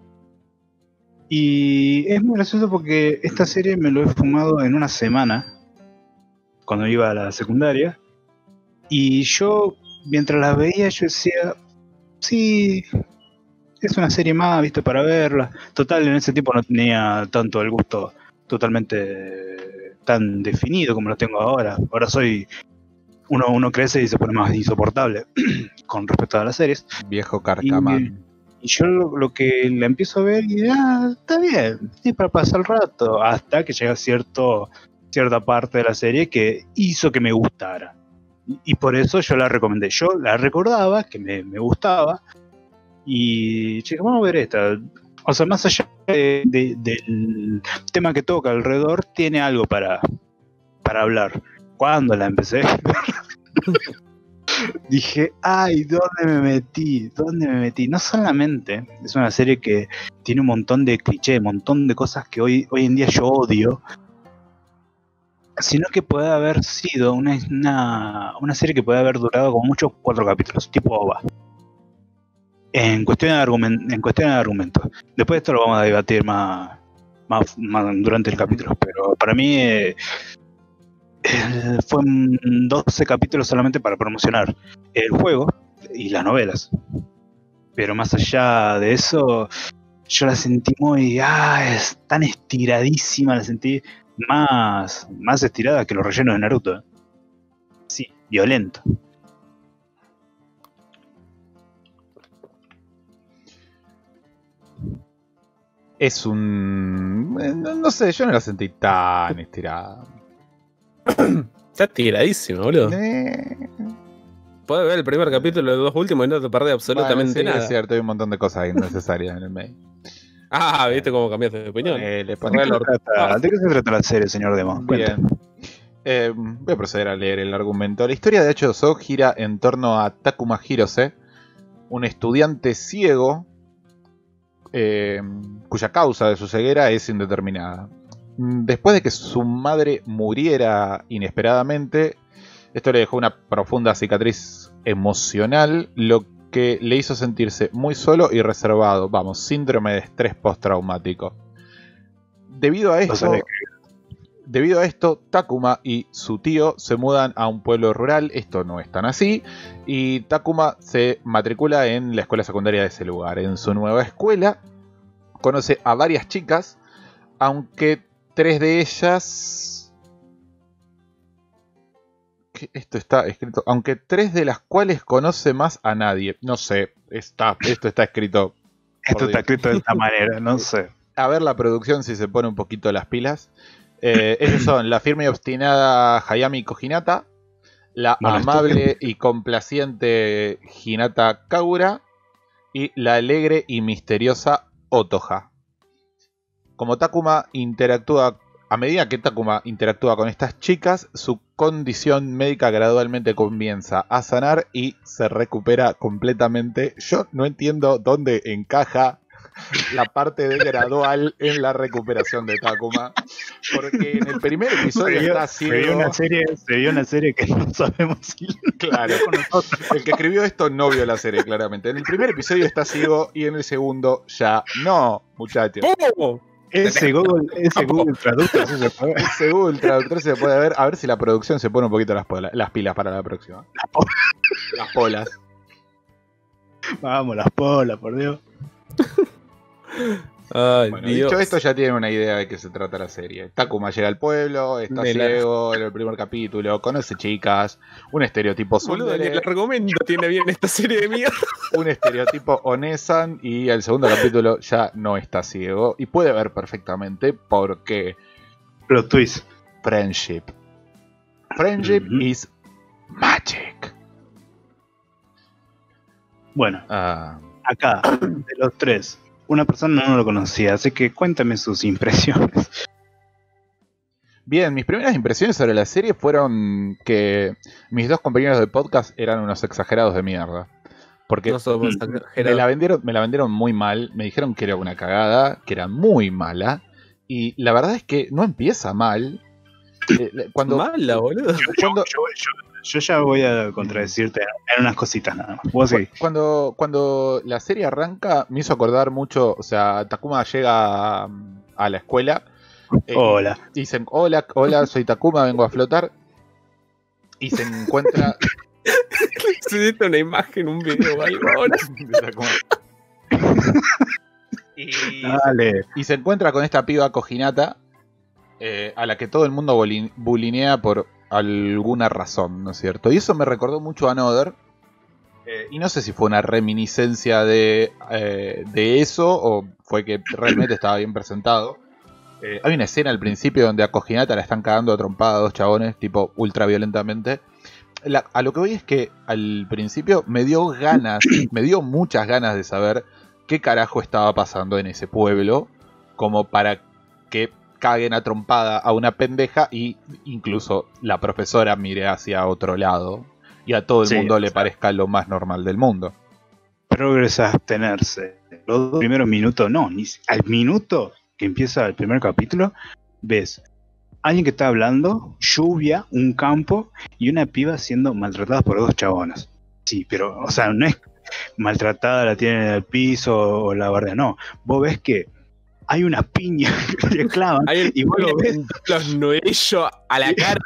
Y es muy gracioso porque esta serie me lo he fumado en una semana, cuando iba a la secundaria. Y yo, mientras la veía, yo decía, sí, es una serie más, ¿viste? Para verla. Total, en ese tiempo no tenía tanto el gusto totalmente tan definido como lo tengo ahora. Ahora uno crece y se pone más insoportable con respecto a las series. Viejo carcamán. Y yo lo que la empiezo a ver y está bien, es para pasar el rato, hasta que llega cierta parte de la serie que hizo que me gustara. Y por eso yo la recomendé. Yo la recordaba, que me gustaba, y che, vamos a ver esta. O sea, más allá del tema que toca alrededor, tiene algo para hablar. Cuando la empecé dije, ay, ¿dónde me metí? No solamente es una serie que tiene un montón de clichés, un montón de cosas que hoy en día yo odio, sino que puede haber sido una serie que puede haber durado como muchos 4 capítulos, tipo OVA. En cuestión de argumentos. Después esto lo vamos a debatir más durante el capítulo, pero para mí fue 12 capítulos solamente para promocionar el juego y las novelas. Pero más allá de eso, yo la sentí muy... es tan estiradísima, la sentí más estirada que los rellenos de Naruto. Sí, violento. Es un... No sé, yo no la sentí tan estirada. Está tiradísimo, boludo. Eh, Podés ver el primer capítulo de los 2 últimos y no te perdés absolutamente bueno, sí, nada. es cierto, hay un montón de cosas innecesarias en el medio. Ah, viste cómo cambiaste de opinión. Le ¿De pone el orto. qué se trata la serie, señor Demo? Bien. Voy a proceder a leer el argumento. La historia de H2O gira en torno a Takuma Hirose, un estudiante ciego cuya causa de su ceguera es indeterminada. Después de que su madre muriera inesperadamente, esto le dejó una profunda cicatriz emocional, lo que le hizo sentirse muy solo y reservado. Vamos, síndrome de estrés postraumático. Debido a esto, Takuma y su tío se mudan a un pueblo rural. Esto no es tan así. Y Takuma se matricula en la escuela secundaria de ese lugar. En su nueva escuela conoce a varias chicas, aunque 3 de ellas... Esto está escrito... Aunque 3 de las cuales conoce más a nadie. No sé, esto está escrito... Esto está escrito de esta manera, no sé. A ver la producción si se pone un poquito las pilas. Ellos son la firme y obstinada Hayami Kohinata, la amable y complaciente Hinata Kagura y la alegre y misteriosa Otoha. A medida que Takuma interactúa con estas chicas, su condición médica gradualmente comienza a sanar y se recupera completamente. Yo no entiendo dónde encaja la parte de gradual en la recuperación de Takuma, porque en el primer episodio está ciego. Se vio una serie que no sabemos si... Claro, el que escribió esto no vio la serie, claramente. En el primer episodio está ciego y en el segundo ya no, muchachos. ¡Oh! Ese Google Traductor sí se puede ver. Ese Google Traductor se puede ver. A ver si la producción se pone un poquito las pilas para la próxima. Las polas. Vamos, las polas, por Dios. Ay, Bueno, Dios. dicho esto, ya tienen una idea de qué se trata la serie. Takuma llega al pueblo, está ciego en el primer capítulo, conoce chicas, un estereotipo Boludo, ni tsundere, el argumento tiene bien esta serie de mierda. un estereotipo onesan, y el segundo capítulo ya no está ciego y puede ver perfectamente porque Plot twist. friendship. Friendship Ujú. is magic. Bueno, Ah, acá, de los tres, una persona no lo conocía, así que cuéntame sus impresiones. bien, mis primeras impresiones sobre la serie fueron que mis dos compañeros de podcast eran unos exagerados de mierda. Porque No somos me exagerados. me la vendieron muy mal, me dijeron que era una cagada, que era muy mala, y la verdad es que no empieza mal. Cuando, Mala, boludo. Yo ya voy a contradecirte en unas cositas nada más. Vos seguís. cuando la serie arranca, me hizo acordar mucho, o sea, Takuma llega a la escuela. Hola. Y dicen, hola, soy Takuma, vengo a flotar. Y se encuentra... Subiste una imagen, un video o algo ahora. de Takuma. Dale. Y se encuentra con esta piba Kojinata, a la que todo el mundo bulinea por alguna razón, ¿no es cierto? Y eso me recordó mucho a Another. Y no sé si fue una reminiscencia de eso o fue que realmente estaba bien presentado. Hay una escena al principio donde a Kojinata la están cagando a trompada a dos chabones, tipo ultra violentamente. A lo que voy es que al principio me dio muchas ganas de saber qué carajo estaba pasando en ese pueblo, como para que caguen a trompada a una pendeja y incluso la profesora mire hacia otro lado y a todo el mundo le parezca lo más normal del mundo. Progresa a abstenerse. Los dos primeros minutos, no, ni al minuto que empieza el primer capítulo, ves alguien que está hablando, lluvia, un campo y una piba siendo maltratada por dos chabones. Sí, pero, o sea, no es maltratada, la tienen en el piso o la guardia, no. Vos ves que hay una piña que le clavan y vos lo ves los nudillos a la cara.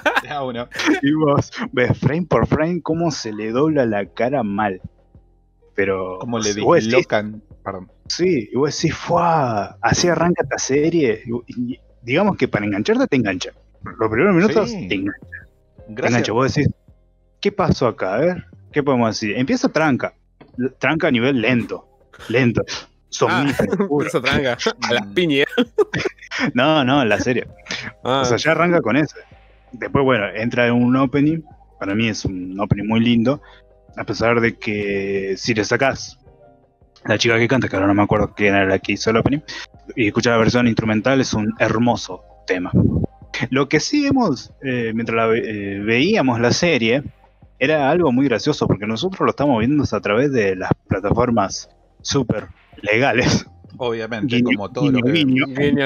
y vos ves frame por frame cómo se le dobla la cara mal. Pero como le vos decís, dislocan, perdón. sí, y vos decís, ¡fua! Así arranca esta serie. Y digamos que para engancharte te engancha. Los primeros minutos te engancha. Te engancha. Vos decís, ¿qué pasó acá? A ver, ¿qué podemos decir? Empieza tranca. Tranca a nivel lento. Somnífero. Empieza tranca. A las piñas. No, en la serie. O sea, ya arranca con eso. Después, bueno, entra en un opening. Para mí es un opening muy lindo. A pesar de que si le sacás la chica que canta, que ahora no me acuerdo quién era la que hizo el opening, y escuchar la versión instrumental, es un hermoso tema. Lo que sí vemos mientras veíamos la serie era algo muy gracioso, porque nosotros lo estamos viendo a través de las plataformas súper legales. Obviamente, Guiño, como todo lo que... Guiño.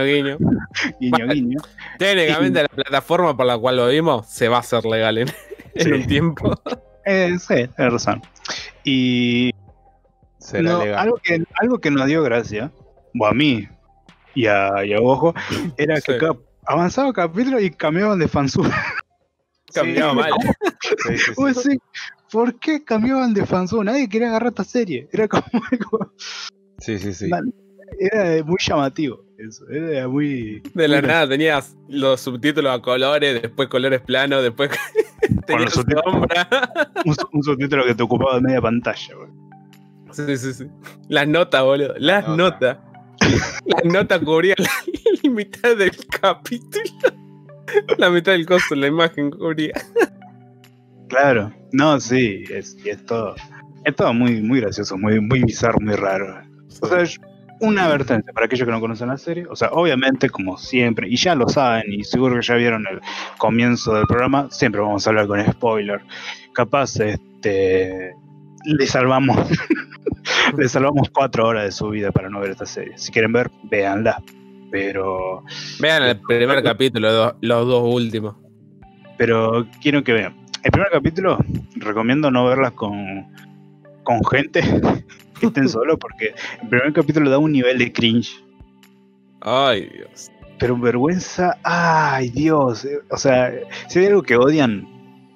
Guiño. Técnicamente la plataforma por la cual lo vimos se va a hacer legal en un tiempo. Sí, tienes razón. Y será legal. Algo que nos dio gracia, o a mí y a Ojo, era que avanzaba el capítulo y cambiaban de fansub. Cambiaba mal. Sí. ¿Por qué cambiaban de fansub? Nadie quería agarrar esta serie. Era como algo... Sí. Era muy llamativo. Eso. Era muy... De la nada tenías los subtítulos a colores, después colores planos, después tenías sombra. Un subtítulo que te ocupaba media pantalla, boludo. Sí. Las notas, boludo. Las notas. Las notas cubrían la mitad del capítulo. La mitad del costo, la imagen cubría. Claro. No, sí. Es todo muy, muy gracioso, muy, muy bizarro, muy raro. O sea, una advertencia para aquellos que no conocen la serie. O sea, obviamente, como siempre, y ya lo saben, y seguro que ya vieron el comienzo del programa, siempre vamos a hablar con spoiler. Capaz, le salvamos 4 horas de su vida para no ver esta serie. Si quieren ver, véanla. Pero... Vean el primer capítulo, los dos últimos. Pero quiero que vean. El primer capítulo, recomiendo no verlas con gente que estén solos, porque el primer capítulo da un nivel de cringe. Ay, Dios. Pero vergüenza, ay, Dios. O sea, si hay algo que odian,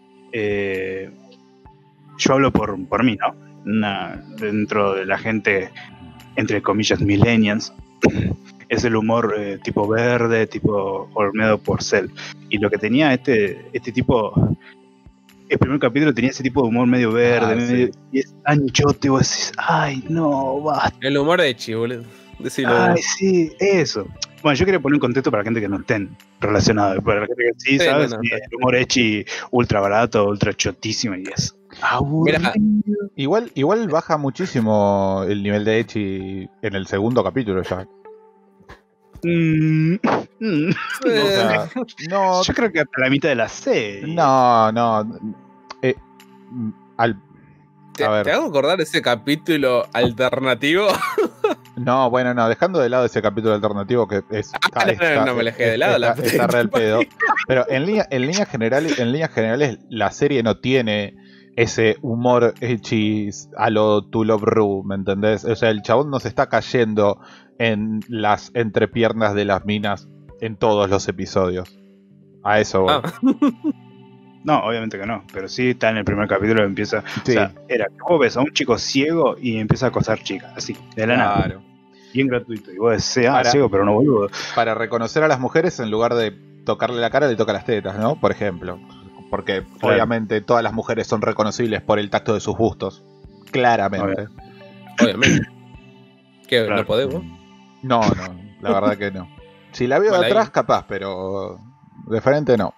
yo hablo por mí, ¿no? Dentro de la gente, entre comillas, millennials, es el humor tipo verde, tipo Olmedo Porcel. Y lo que tenía este tipo... El primer capítulo tenía ese tipo de humor medio verde, y es anchote, vos decís, ay, no, basta. El humor de Chi, boludo. Decilo. Ay, sí, eso. Bueno, yo quería poner un contexto para la gente que no estén relacionados. Para la gente que sí, Sí, ¿sabes? no, Y el humor ecchi ultra barato, ultra chotísimo y es aburrido. Mira, Igual baja muchísimo el nivel de Echi en el segundo capítulo ya. O sea, no, Yo creo que hasta la mitad de la serie. no. eh, al, ¿Te a ver, hago acordar ese capítulo alternativo? no, bueno, no, dejando de lado ese capítulo alternativo que es. No me alejé de lado. Está re al pedo. Pero en líneas generales, la serie no tiene ese humor Echi a lo To Love Ru, ¿me entendés? O sea, el chabón no se está cayendo en las entrepiernas de las minas en todos los episodios. A eso voy. Ah, No, obviamente que no. Pero sí está en el primer capítulo que empieza. Sí. O sea, era que vos ves a un chico ciego y empieza a acosar chicas. Así, de la nada. Claro. Bien gratuito. Y vos decís, Para- ciego, pero no boludo. Para reconocer a las mujeres, en lugar de tocarle la cara, le toca las tetas, ¿no? Por ejemplo. Porque Claro. obviamente todas las mujeres son reconocibles por el tacto de sus bustos. Claramente. obviamente. ¿Qué? Claro. ¿No podemos? No, la verdad que no. Si la veo de Bueno, atrás, ahí. capaz, pero de frente no.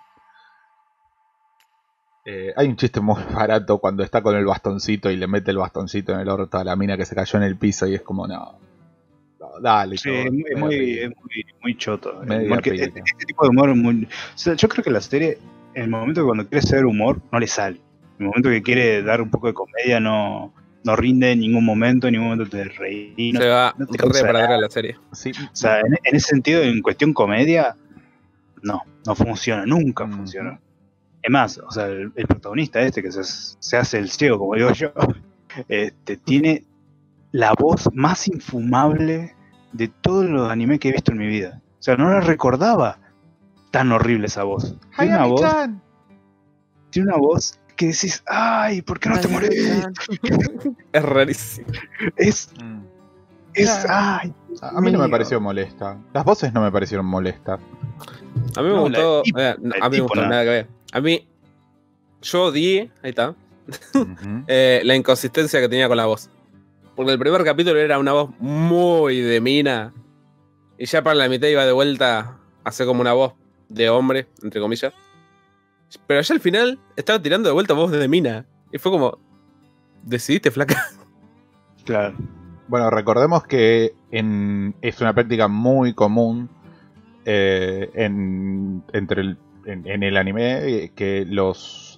Hay un chiste muy barato cuando está con el bastoncito y le mete el bastoncito en el orto a la mina que se cayó en el piso y es como, no dale. Sí, chabón, es medio muy choto. Media Porque pica. este tipo de humor es muy... O sea, yo creo que la serie, en el momento que cuando quiere ser humor, no le sale. En el momento que quiere dar un poco de comedia, no rinde en ningún momento te reí. Se va no te re causa para nada. atrás la serie. Sí, O sea, en ese sentido, en cuestión comedia, no funciona, nunca Mm. funciona. Es más, o sea, el protagonista este que se hace el ciego, como digo yo, tiene la voz más infumable de todos los animes que he visto en mi vida. O sea, no la recordaba tan horrible esa voz. Tiene una voz que decís, ay, ¿por qué no te morís? Es rarísimo. Es, Mm. ay. A mí no me mío. pareció molesta. Las voces no me parecieron molestas. A mí me No, gustó. tipo- no, el a mí me tipo, gustó, nada. nada que ver. A mí. Yo odié, ahí está, Ujú. la inconsistencia que tenía con la voz. Porque el primer capítulo era una voz muy de mina. Y ya para la mitad iba de vuelta a hacer como una voz de hombre, entre comillas. Pero ya al final estaba tirando de vuelta voz de mina. Y fue como. ¿Decidiste, flaca? Claro. Bueno, recordemos que es una práctica muy común en el anime que los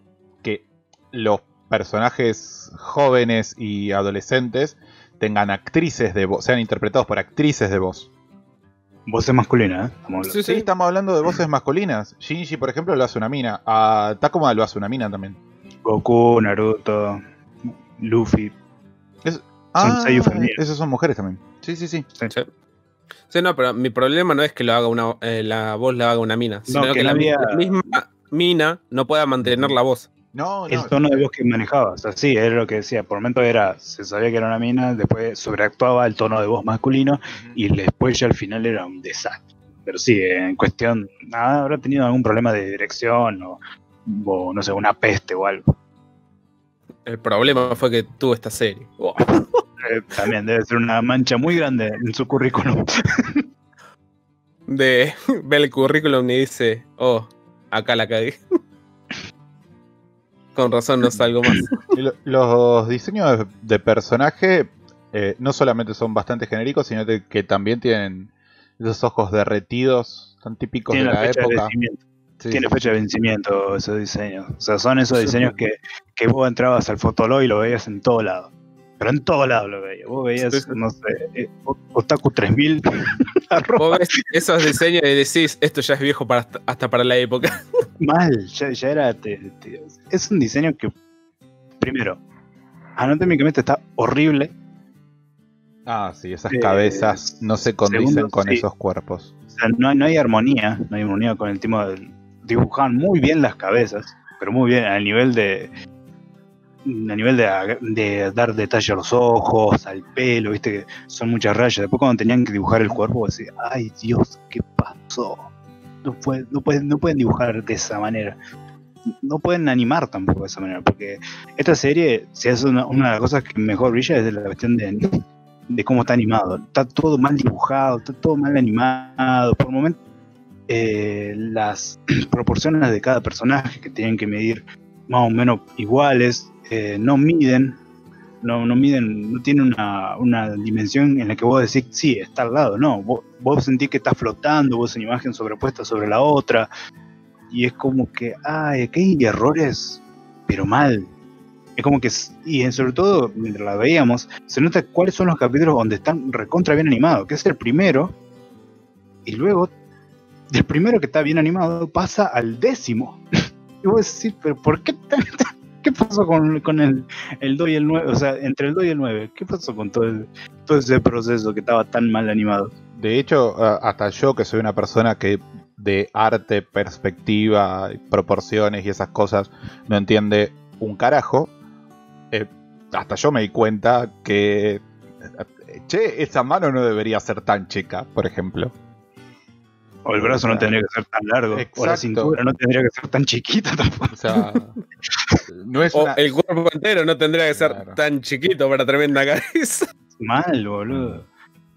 personajes jóvenes y adolescentes tengan actrices de voz, sean interpretados por actrices de voz. Voz es masculina, ¿eh? Estamos hablando. Sí, Sí, estamos hablando de voces masculinas. Shinji, por ejemplo, lo hace una mina. A Takuma lo hace una mina también. Goku, Naruto, Luffy. seiyuu femeninos. esas son mujeres también. Sí. Sí, no, pero mi problema no es que lo haga la voz la haga una mina, sino que que no había- la misma mina no pueda mantener la voz. No, El tono de voz que manejaba, o sea, sí, era lo que decía. Por momentos se sabía que era una mina, después sobreactuaba el tono de voz masculino y después ya al final era un desastre. Pero sí, en cuestión, habrá tenido algún problema de dirección o no sé, una peste o algo. El problema fue que tuvo esta serie. Wow. También debe ser una mancha muy grande en su currículum. Ve el currículum y dice, oh, acá la cagué. Con razón no salgo más. Y los diseños de personaje no solamente son bastante genéricos, sino que también tienen esos ojos derretidos tan típicos Tiene de la la fecha de época. vencimiento. Sí, Tiene sí. fecha de vencimiento esos diseños. O sea, son esos diseños que vos entrabas al Fotolog y lo veías en todo lado. Pero en todo lado lo veías. Vos veías, Sí, sí. no sé, Otaku 3000. Vos ves esos diseños y decís, esto ya es viejo hasta para la época. Mal, ya era. Es un diseño que, primero, anatómicamente está horrible. Ah, sí, esas cabezas no se condicen segundo, con sí. esos cuerpos. O sea, no hay armonía. No hay armonía con el tema del. Dibujaban muy bien las cabezas, pero muy bien, a nivel de dar detalle a los ojos, al pelo, viste que son muchas rayas. Después cuando tenían que dibujar el cuerpo, vos decís, ay Dios, ¿qué pasó? No pueden dibujar de esa manera. No pueden animar tampoco de esa manera, porque esta serie, si es una de las cosas que mejor brilla, es de la cuestión de de cómo está animado. Está todo mal dibujado, está todo mal animado. Por momentos, las proporciones de cada personaje que tienen que medir más o menos iguales, no miden, no tiene una dimensión en la que vos decís, sí, está al lado. No, vos sentís que está flotando, vos una imagen sobrepuesta sobre la otra. Y es como que, que hay errores, pero mal. Es como que, y sobre todo, mientras la veíamos, se nota cuáles son los capítulos donde están recontra bien animados, que es el primero, y luego, del primero que está bien animado, pasa al 10º. Y vos decís, pero ¿por qué ¿qué pasó con el 2 y el 9? O sea, entre el 2 y el 9, ¿qué pasó con todo ese proceso que estaba tan mal animado? De hecho, hasta yo, que soy una persona que de arte, perspectiva, proporciones y esas cosas no entiende un carajo, hasta yo me di cuenta que, esa mano no debería ser tan chica, por ejemplo. O el brazo no tendría que ser tan largo. Exacto. O la cintura no tendría que ser tan chiquita tampoco. O sea, no es o el cuerpo entero no tendría que ser Claro. tan chiquito para tremenda cabeza. Mal, boludo.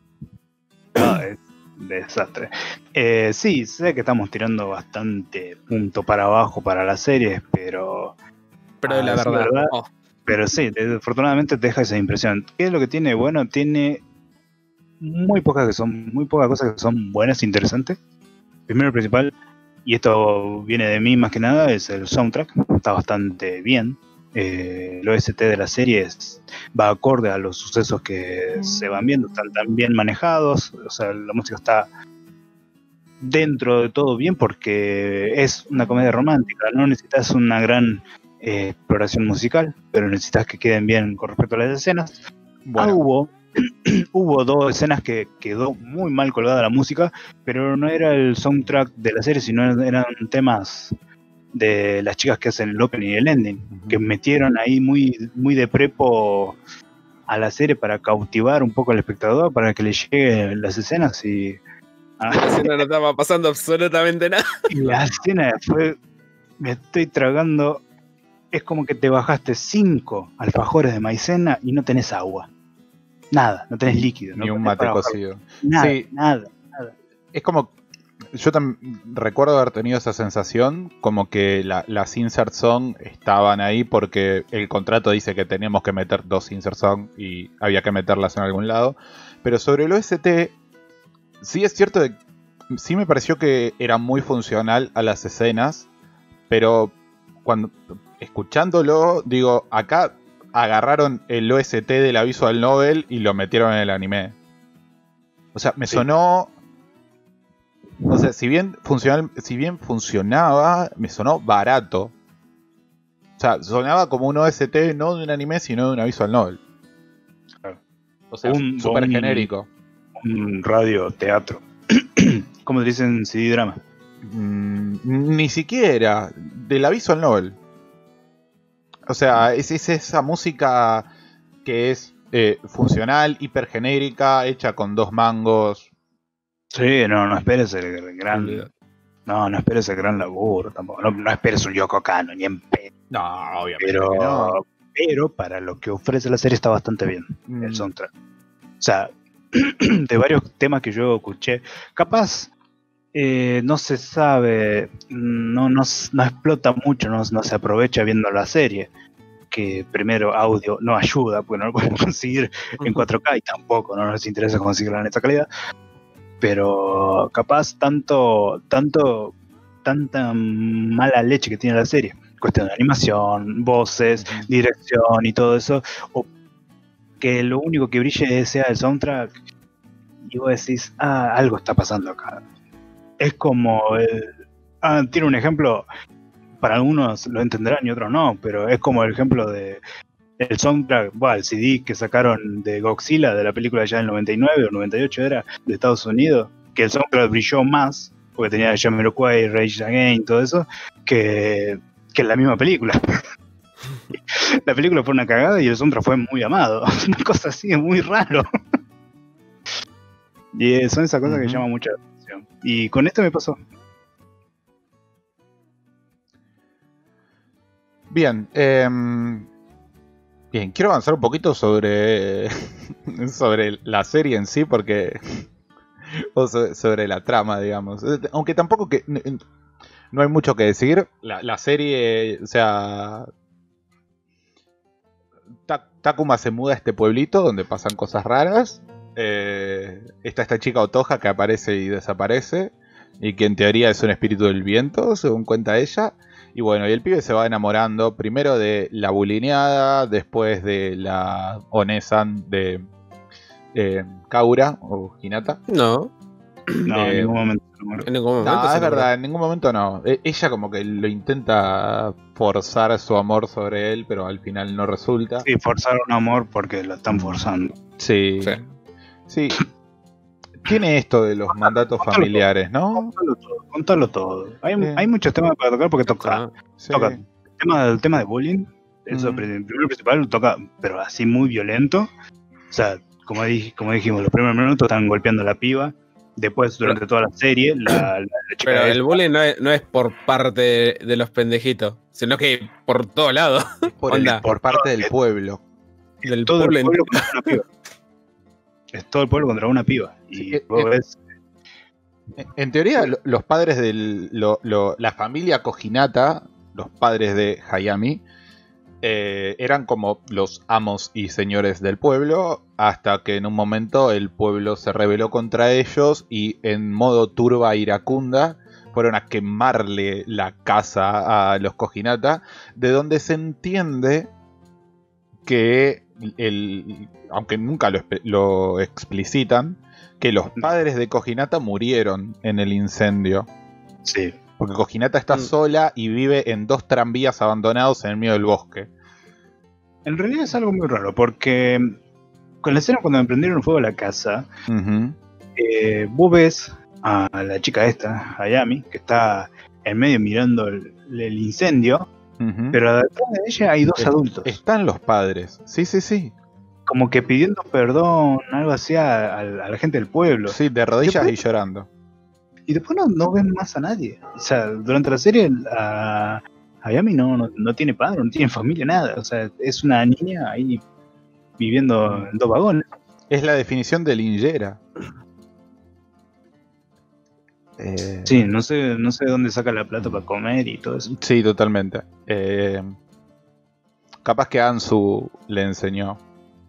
Es desastre. Sí, sé que estamos tirando bastante punto para abajo para las series, pero Pero la es verdad. verdad. Oh, Pero sí, afortunadamente te deja esa impresión. ¿Qué es lo que tiene? Bueno, tiene muy pocas cosas que son buenas e interesantes. Primero y principal, y esto viene de mí más que nada, es el soundtrack. Está bastante bien. El OST de la serie va acorde a los sucesos que se van viendo, están tan bien manejados. O sea, la música está dentro de todo bien porque es una comedia romántica. No necesitas una gran exploración musical, pero necesitas que queden bien con respecto a las escenas. bueno. Hubo 2 escenas que quedó muy mal colgada la música, pero no era el soundtrack de la serie, sino eran temas de las chicas que hacen el opening y el ending, que metieron ahí muy, muy de prepo a la serie para cautivar un poco al espectador, para que le lleguen las escenas y... la escena no estaba pasando absolutamente nada. Y la escena fue... Me estoy tragando... Es como que te bajaste 5 alfajores de maicena y no tenés agua. Nada, no tenés líquido. Ni no un tenés mate para bajar. cocido. Nada, Sí. nada. Es como... Yo recuerdo haber tenido esa sensación, como que las insert song estaban ahí porque el contrato dice que teníamos que meter 2 insert song y había que meterlas en algún lado. Pero sobre el OST, sí es cierto que sí me pareció que era muy funcional a las escenas, pero cuando escuchándolo, digo, acá agarraron el OST de la visual novel y lo metieron en el anime. O sea, me sonó... O sea, si bien funcionaba, me sonó barato. O sea, sonaba como un OST no de un anime, sino de una visual novel. Claro. O sea, súper genérico. Un radio teatro. ¿Cómo te dicen CD drama? Ni siquiera de la visual novel. O sea, es esa música que es funcional, hipergenérica, hecha con 2 mangos. Sí, no esperes el gran... No esperes el gran laburo tampoco. No esperes un Yoko Kano, ni en pedo. No, obviamente Pero, que no. pero para lo que ofrece la serie está bastante bien el soundtrack. O sea, de varios temas que yo escuché, capaz no se sabe, no explota mucho, no se aprovecha viendo la serie. Que primero audio no ayuda, porque no lo podemos conseguir en 4K y tampoco no nos interesa conseguirlo en esta calidad. Pero capaz tanta mala leche que tiene la serie, cuestión de animación, voces, dirección y todo eso, o que lo único que brille sea el soundtrack y vos decís, algo está pasando acá. Es como tiene un ejemplo, para algunos lo entenderán y otros no, pero es como el ejemplo de el soundtrack, el CD que sacaron de Godzilla, de la película ya del 99 o 98 era, de Estados Unidos, que el soundtrack brilló más, porque tenía Jamiroquai, Rage Again, todo eso, que la misma película. La película fue una cagada y el soundtrack fue muy amado. Una cosa así, es muy raro. Y son esas cosas que llaman mucha atención. Y con esto me pasó. Bien, Bien, quiero avanzar un poquito sobre, sobre la serie en sí, porque... o sobre la trama, digamos. Aunque tampoco que... No hay mucho que decir. La serie, o sea... Takuma se muda a este pueblito donde pasan cosas raras. Está esta chica Otoja que aparece y desaparece. Y que en teoría es un espíritu del viento, según cuenta ella. Y bueno, y el pibe se va enamorando primero de la bulineada, después de la Onesan de Kaura o Hinata. No, No, en Eh, ningún momento. No. en ningún momento. No, se es lo verdad, en ningún momento no. Ella como que lo intenta forzar su amor sobre él, pero al final no resulta. Sí, forzar un amor porque lo están forzando. Sí. Sí. Sí. Tiene esto de los mandatos Contalo familiares, ¿no? Contalo todo. Sí. Hay muchos temas para tocar porque toca. Sí. Toca el tema de bullying. Eso, primero principal, lo toca, pero así muy violento. O sea, como dijimos, los primeros minutos están golpeando a la piba. Después, durante toda la serie, la chica. Pero el bullying no es por parte de los pendejitos, sino que por todo lado. Onda. Por parte del pueblo. Del todo el pueblo pueblo contra una piba. Es todo el pueblo contra una piba. Y Sí, vos ves. En teoría, los padres de la familia Kojinata, los padres de Hayami, eran como los amos y señores del pueblo, hasta que en un momento el pueblo se rebeló contra ellos y en modo turba iracunda fueron a quemarle la casa a los Kojinata, de donde se entiende que, aunque nunca lo explicitan, que los padres de Kojinata murieron en el incendio. Sí. Porque Kojinata está sola y vive en 2 tranvías abandonados en el medio del bosque. En realidad es algo muy raro, porque con la escena cuando me prendieron fuego a la casa, Ujú. vos ves a la chica esta, Hayami, que está en medio mirando el incendio, Ujú. pero detrás de ella hay dos adultos, Están los padres. Sí, sí, sí. como que pidiendo perdón, algo así a la gente del pueblo. Sí, de rodillas Después- y llorando. Y después no ven más a nadie. O sea, durante la serie Hayami no tiene padre, no tiene familia, nada. O sea, es una niña ahí viviendo en 2 vagones. Es la definición de linjera. Sí, no sé de dónde saca la plata para comer y todo eso. Sí, totalmente. Capaz que Ansu le enseñó.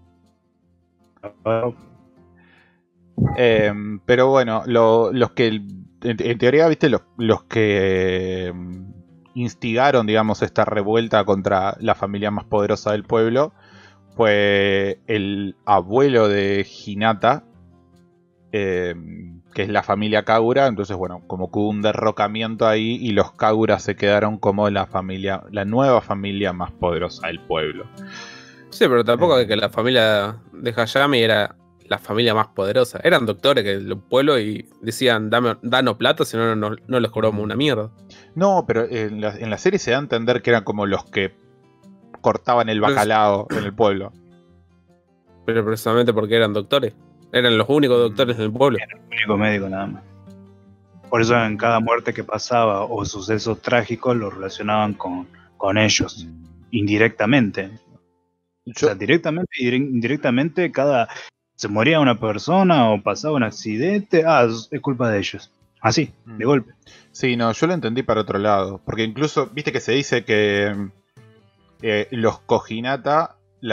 Pero bueno, los que en teoría, viste, los que instigaron, digamos, esta revuelta contra la familia más poderosa del pueblo fue el abuelo de Hinata, que es la familia Kagura. Entonces, bueno, como que hubo un derrocamiento ahí y los Kagura se quedaron como la nueva familia más poderosa del pueblo. Sí, pero tampoco es que la familia de Hayami era la familia más poderosa. Eran doctores que del pueblo y decían, danos plata, si no, no les cobramos una mierda. No, pero en la serie se da a entender que eran como los que cortaban el bacalao en el pueblo. Pero precisamente porque eran doctores. Eran los únicos doctores del pueblo. Único médico nada más. Por eso en cada muerte que pasaba o sucesos trágicos lo relacionaban con ellos, indirectamente. O sea, directamente e indirectamente se moría una persona o pasaba un accidente, es culpa de ellos. Así, de golpe. Sí, no, yo lo entendí para otro lado. Porque incluso, viste que se dice que los Kojinata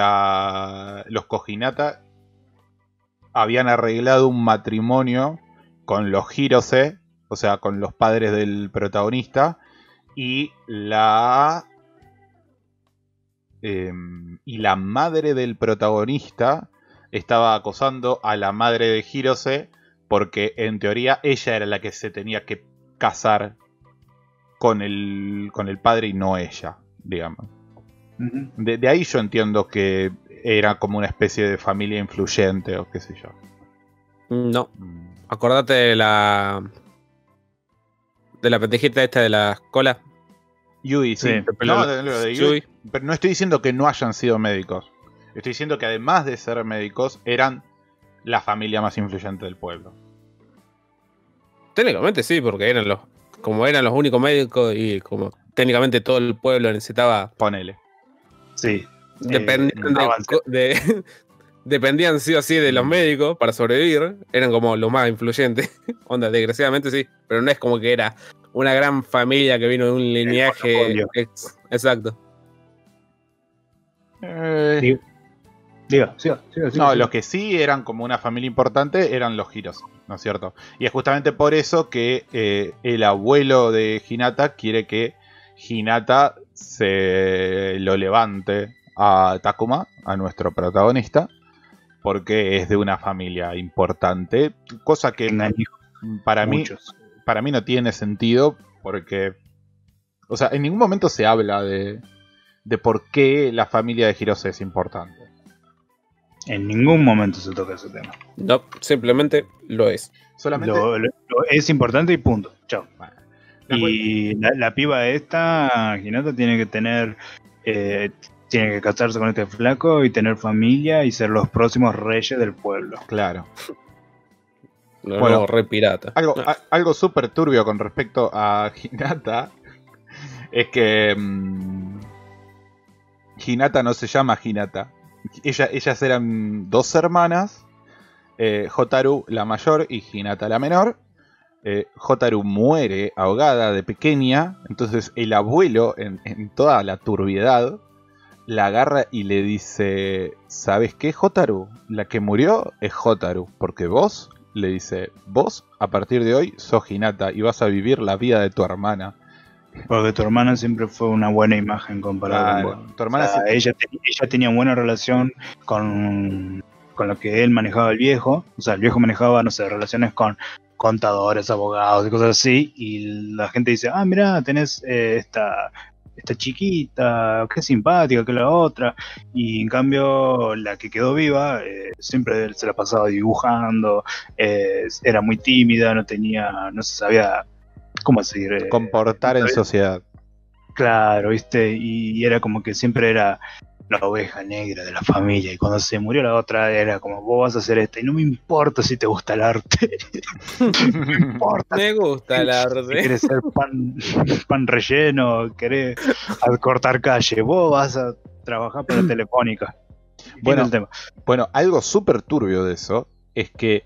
habían arreglado un matrimonio con los Hirose, o sea, con los padres del protagonista, y la madre del protagonista estaba acosando a la madre de Hirose porque en teoría ella era la que se tenía que casar con el padre y no ella, digamos. Uh-huh. De ahí yo entiendo que era como una especie de familia influyente o qué sé yo. No. Acordate de la pendejita esta de la cola. Yui, sí. No, lo de Yui. Pero no estoy diciendo que no hayan sido médicos. Estoy diciendo que además de ser médicos, eran la familia más influyente del pueblo. Técnicamente sí, porque eran los únicos médicos y como técnicamente todo el pueblo necesitaba. Ponele. Sí. dependían, avance. dependían sí o sí de los médicos para sobrevivir. Eran como los más influyentes. Onda, desgraciadamente sí. Pero no es como que era una gran familia que vino de un linaje. Exacto. Diga. No, los que sí eran como una familia importante eran los Hirose, ¿no es cierto? Y es justamente por eso que el abuelo de Hinata quiere que Hinata se lo levante a Takuma, a nuestro protagonista, porque es de una familia importante, cosa que para mí no tiene sentido, porque, o sea, en ningún momento se habla de por qué la familia de Hirose es importante. En ningún momento se toca ese tema. No, simplemente lo es. Solamente Lo es importante y punto. Chao. Bueno, Y la piba esta, Hinata, tiene que tener. Tiene que casarse con este flaco y tener familia y ser los próximos reyes del pueblo. claro. No, Bueno, no, re pirata. Algo súper turbio con respecto a Hinata es que Hinata no se llama Hinata. Ellas eran dos hermanas, Hotaru la mayor y Hinata la menor. Hotaru muere ahogada de pequeña, entonces el abuelo, en toda la turbiedad, la agarra y le dice: ¿sabes qué, Hotaru? La que murió es Hotaru, porque vos, le dice, vos a partir de hoy sos Hinata y vas a vivir la vida de tu hermana. Porque tu hermana siempre fue una buena imagen comparada con vos. Tu hermana O sea, sí- ella tenía buena relación con lo que él manejaba el viejo. O sea, el viejo manejaba, no sé, relaciones con contadores, abogados y cosas así. Y la gente dice: ah, mirá, tenés esta chiquita, qué simpática, que la otra. Y en cambio, la que quedó viva siempre se la pasaba dibujando, era muy tímida, no se sabía cómo decir, comportar en sociedad. claro, viste, y era como que siempre era la oveja negra de la familia, y cuando se murió la otra era como: vos vas a hacer esto, y no me importa si te gusta el arte, no me importa Me gusta el si arte. querés ser pan relleno, querés cortar calle, vos vas a trabajar para Telefónica. Fin Bueno, del tema. Bueno, algo súper turbio de eso es que,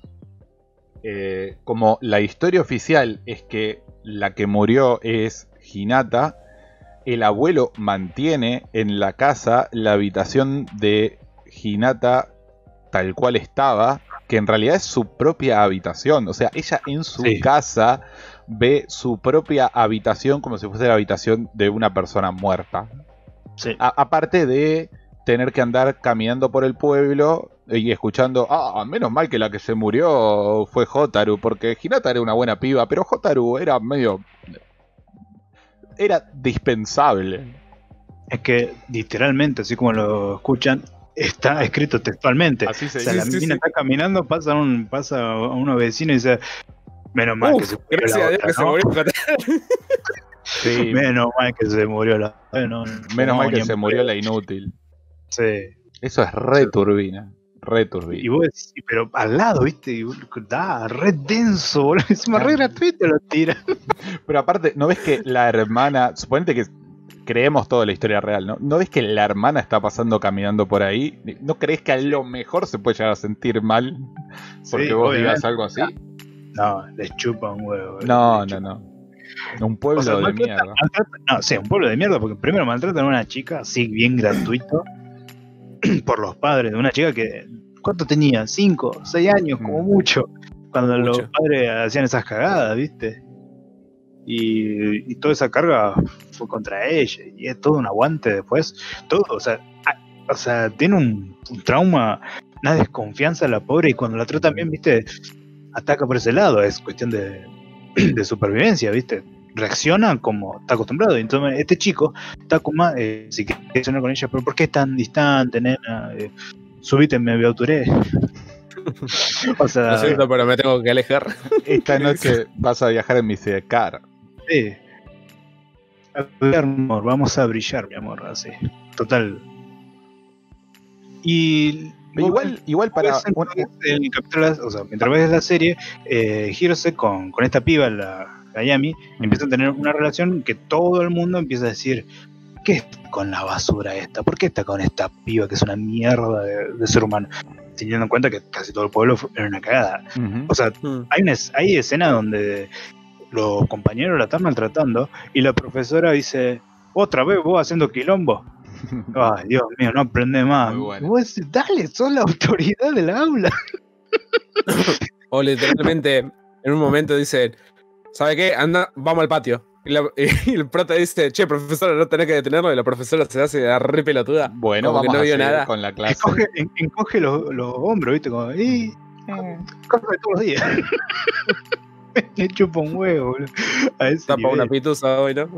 como la historia oficial es que la que murió es Hinata, el abuelo mantiene en la casa la habitación de Hinata tal cual estaba, que en realidad es su propia habitación. O sea, ella en su Sí. casa ve su propia habitación como si fuese la habitación de una persona muerta. Sí. Aparte de tener que andar caminando por el pueblo y escuchando: ah, menos mal que la que se murió fue Hotaru, porque Hinata era una buena piba, pero Hotaru era era dispensable. Es que literalmente, así como lo escuchan, está escrito textualmente. Así se O sea, dice. la mina está caminando, pasa a unos vecinos y dice: menos mal que se murió Gracias la a Dios otra, que se ¿no? murió. Sí, Menos mal que se murió la no, menos mal que ni se en murió pedo. la inútil. Sí. Eso es re Sí. turbina. Re Y turbina. vos decís: pero al lado, ¿viste? Y da re denso, boludo. Encima re gratuito lo tira. Pero aparte, ¿no ves que la hermana, suponete que creemos toda la historia real, ¿no? ¿No ves que la hermana está pasando caminando por ahí? ¿No crees que a lo mejor se puede llegar a sentir mal porque Sí, vos obviamente. digas algo así? No, les chupa un huevo. No, les no, chupa. no. Un pueblo O sea, de maltrata- mierda. no, sí, un pueblo de mierda, porque primero maltratan a una chica así bien gratuito por los padres de una chica que, ¿cuánto tenía? 5, 6 años, como mucho, cuando los Mucho. padres hacían esas cagadas, ¿viste? Y toda esa carga fue contra ella, y es todo un aguante después, todo, o sea, tiene un trauma, una desconfianza la pobre, y cuando la tratan bien, ¿viste? Ataca por ese lado, es cuestión de supervivencia, ¿viste? Reacciona como está acostumbrado. Entonces, este chico, Takuma, si quiere reaccionar con ella, pero ¿por qué es tan distante, nena? Subite, me aventuré. O sea, Lo siento, pero me tengo que alejar. Esta noche vas a viajar en mi sidecar. sí. A ver, amor, vamos a brillar, mi amor, así. Total. Y Igual para... el capítulo, o sea, mientras ves la serie, Hirose con esta piba, la Ayami, empiezan a tener una relación que todo el mundo empieza a decir: qué está con la basura esta? ¿Por qué está con esta piba que es una mierda de ser humano? Teniendo en cuenta que casi todo el pueblo era una cagada. Ujú. O sea, Mm. hay escenas donde los compañeros la están maltratando y la profesora dice, otra vez vos haciendo quilombo. Ay, Dios mío, no aprende más. Muy bueno. Vos, dale, sos la autoridad del aula. O literalmente, en un momento dicen, ¿sabe qué? Anda, vamos al patio. Y el prota dice, che, profesora, no tenés que detenerlo. Y la profesora se hace la re pelotuda. Bueno, como que vamos no a vio seguir nada. con la clase. Encoge los hombros, ¿viste? Como, coge todos los días. Le chupa un huevo, boludo. A ese Tapa nivel. una pitusa hoy, ¿no?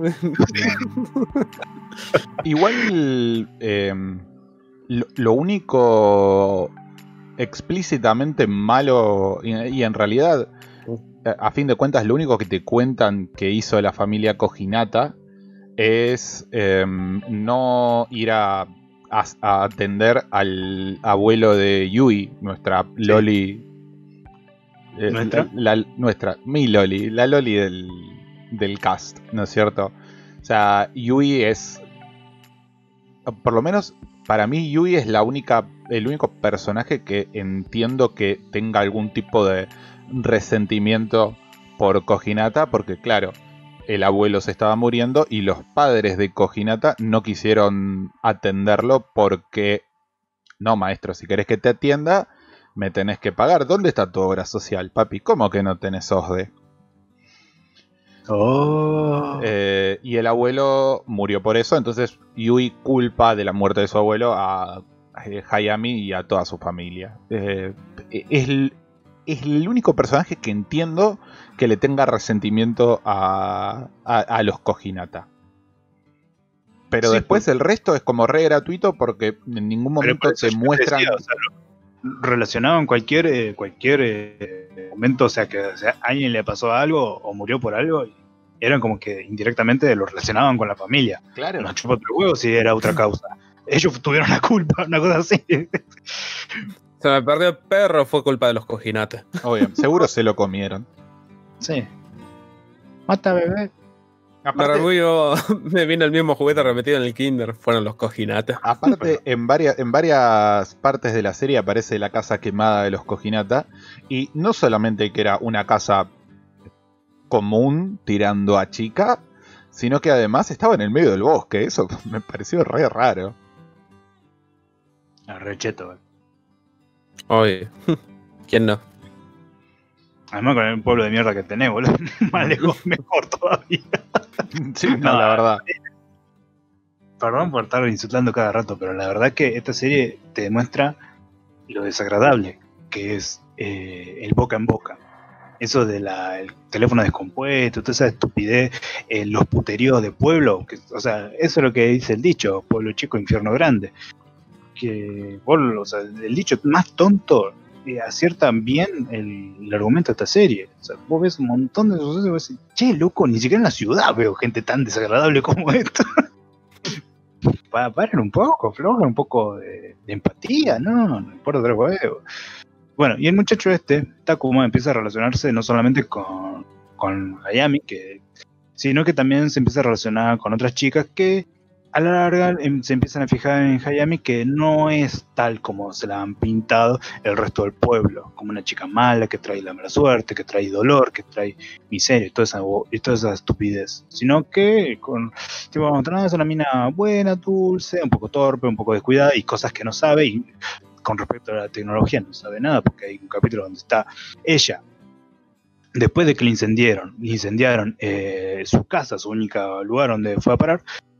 Igual lo único explícitamente malo y en realidad a fin de cuentas lo único que te cuentan que hizo la familia Kojinata es no ir a atender al abuelo de Yui, nuestra Loli. ¿Nuestra? Mi Loli, la Loli del cast, ¿no es cierto? O sea, Yui es, por lo menos para mí, Yui es el único personaje que entiendo que tenga algún tipo de resentimiento por Kojinata, porque claro, el abuelo se estaba muriendo y los padres de Kojinata no quisieron atenderlo porque, no maestro, si querés que te atienda, me tenés que pagar. ¿Dónde está tu obra social, papi? ¿Cómo que no tenés OSDE? Oh. Y el abuelo murió por eso, entonces Yui culpa de la muerte de su abuelo a Hayami y a toda su familia. Es el único personaje que entiendo que le tenga resentimiento a los Kojinata. Pero Sí, después el resto es como re gratuito porque en ningún Pero momento por eso te yo muestran... decía, o sea, relacionado en cualquier momento, o sea, que a alguien le pasó algo o murió por algo, y eran como que indirectamente lo relacionaban con la familia. Claro. Nos chupó otro huevo si era otra causa. Ellos tuvieron la culpa, una cosa así. Se me perdió el perro, fue culpa de los cojinates. Obvio, seguro se lo comieron. Sí. Mata bebé. Me Aparte, orgullo, me vino el mismo juguete repetido en el kinder, fueron los cojinates. aparte en varias partes de la serie aparece la casa quemada de los Kojinata. Y no solamente que era una casa común tirando a chica, sino que además estaba en el medio del bosque. Eso me pareció re raro. Recheto. Oye, ¿quién no? Además con el pueblo de mierda que tenés, boludo. Más lejos, mejor todavía. Sí, no, la verdad. Perdón por estar insultando cada rato, pero la verdad que esta serie te demuestra lo desagradable que es el boca en boca. Eso de el teléfono descompuesto, toda esa estupidez, los puteríos de pueblo, o sea, eso es lo que dice el dicho, pueblo chico, infierno grande. Que, o sea, el dicho más tonto acierta bien el argumento de esta serie. O sea, vos ves un montón de sucesos y vos decís, che, loco, ni siquiera en la ciudad veo gente tan desagradable como esta. Paren un poco, aflojen un poco de empatía, no importa tres huevos. Bueno, y el muchacho Takuma, empieza a relacionarse no solamente con Hayami, sino que también se empieza a relacionar con otras chicas que a la larga se empiezan a fijar en Hayami, que no es tal como se la han pintado el resto del pueblo, como una chica mala que trae la mala suerte, que trae dolor, que trae miseria y toda esa estupidez, sino que es una mina buena, dulce, un poco torpe, un poco descuidada y cosas que no sabe, y con respecto a la tecnología no sabe nada, porque hay un capítulo donde está ella, después de que le incendiaron su casa, su único lugar donde fue a parar.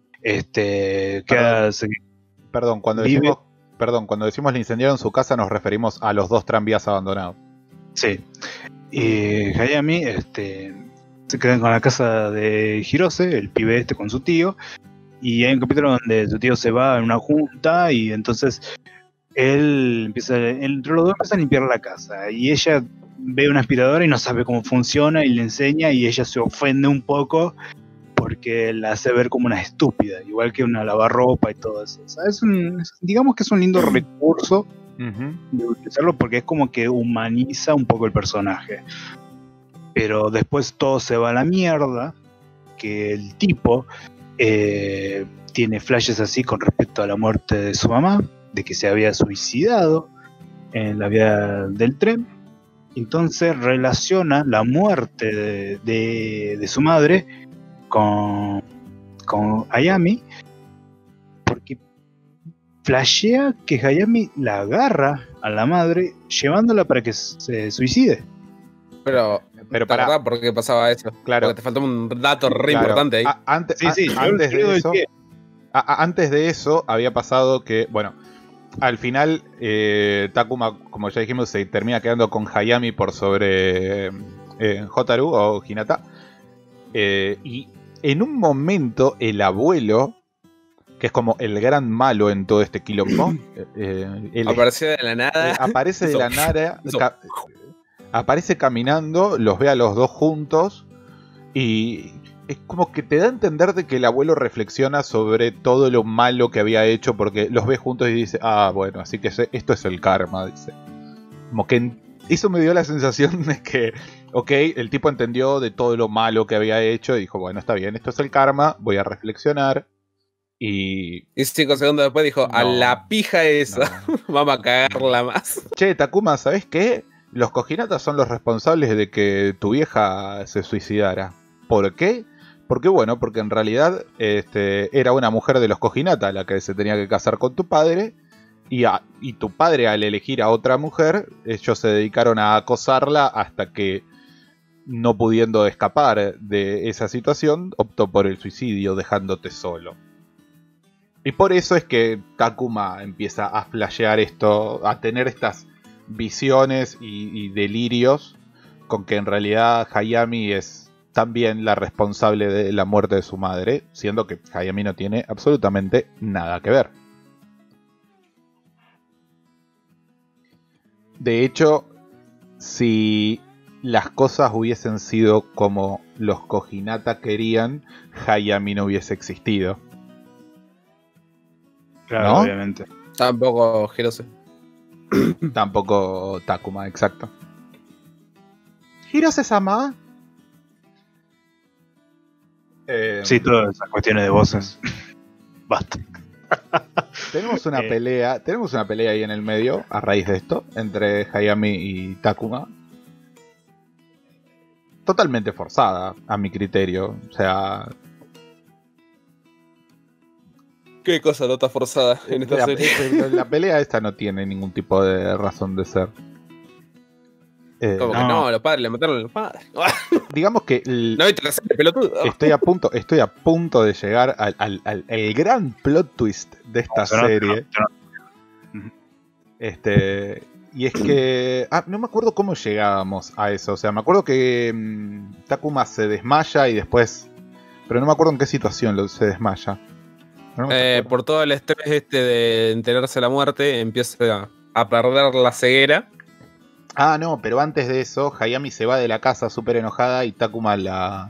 Perdón, cuando decimos le incendiaron su casa nos referimos a los 2 tranvías abandonados. Sí. Y Hayami se quedan con la casa de Hirose, el pibe con su tío, y hay un capítulo donde su tío se va en una junta y entonces entre los dos empiezan a limpiar la casa y ella ve una aspiradora y no sabe cómo funciona y le enseña y ella se ofende un poco porque la hace ver como una estúpida, igual que una lavarropa y todo eso. O sea, digamos que es un lindo recurso de utilizarlo porque es como que humaniza un poco el personaje. Pero después todo se va a la mierda, que el tipo tiene flashes así con respecto a la muerte de su mamá, de que se había suicidado en la vía del tren. Entonces relaciona la muerte de su madre con Hayami, porque flashea que Hayami la agarra a la madre llevándola para que se suicide. Pero Pero para pará. ¿por qué pasaba eso? Claro. Porque te faltó un dato re Claro, importante ahí. Antes, Sí, yo antes quiero de eso, decir- antes de eso había pasado que, bueno, al final Takuma, como ya dijimos, se termina quedando con Hayami por sobre Hotaru o Hinata. Y en un momento el abuelo, que es como el gran malo en todo este quilombo, él Apareció de la nada. aparece de Hizo- la nada, hizo- aparece caminando, los ve a los dos juntos y es como que te da a entender de que el abuelo reflexiona sobre todo lo malo que había hecho porque los ve juntos y dice, ah, bueno, así que esto es el karma, dice. Como que eso me dio la sensación de que, ok, el tipo entendió de todo lo malo que había hecho y dijo, bueno, está bien, esto es el karma, voy a reflexionar y... Y 5 segundos después dijo, a No. la pija esa. No. Vamos a cagarla más. Che, Takuma, ¿sabes qué? Los Kojinatas son los responsables de que tu vieja se suicidara. ¿Por qué? Porque bueno, porque en realidad era una mujer de los Kojinata la que se tenía que casar con tu padre y tu padre al elegir a otra mujer, ellos se dedicaron a acosarla hasta que, no pudiendo escapar de esa situación, optó por el suicidio dejándote solo. Y por eso es que Takuma empieza a flashear esto, a tener estas visiones y delirios con que en realidad Hayami es también la responsable de la muerte de su madre, siendo que Hayami no tiene absolutamente nada que ver. De hecho, si las cosas hubiesen sido como los Kojinata querían, Hayami no hubiese existido. Claro, ¿No? obviamente. Tampoco Hirose. Tampoco Takuma, exacto. Hirose-sama. Sí, todas esas cuestiones de voces. Basta. Tenemos una pelea ahí en el medio a raíz de esto entre Hayami y Takuma. Totalmente forzada a mi criterio, o sea, Qué cosa nota forzada en esta serie. la pelea esta no tiene ningún tipo de razón de ser. Como que no, los padres le mataron a los padres. Digamos que No viste la serie, pelotudo. estoy a punto de llegar al gran plot twist de esta serie. Y es que... no me acuerdo cómo llegábamos a eso. O sea, me acuerdo que Takuma se desmaya y después... Pero no me acuerdo en qué situación se desmaya. No me acuerdo. Por todo el estrés de enterarse de la muerte, empieza a perder la ceguera. Ah, no, pero antes de eso, Hayami se va de la casa súper enojada y Takuma la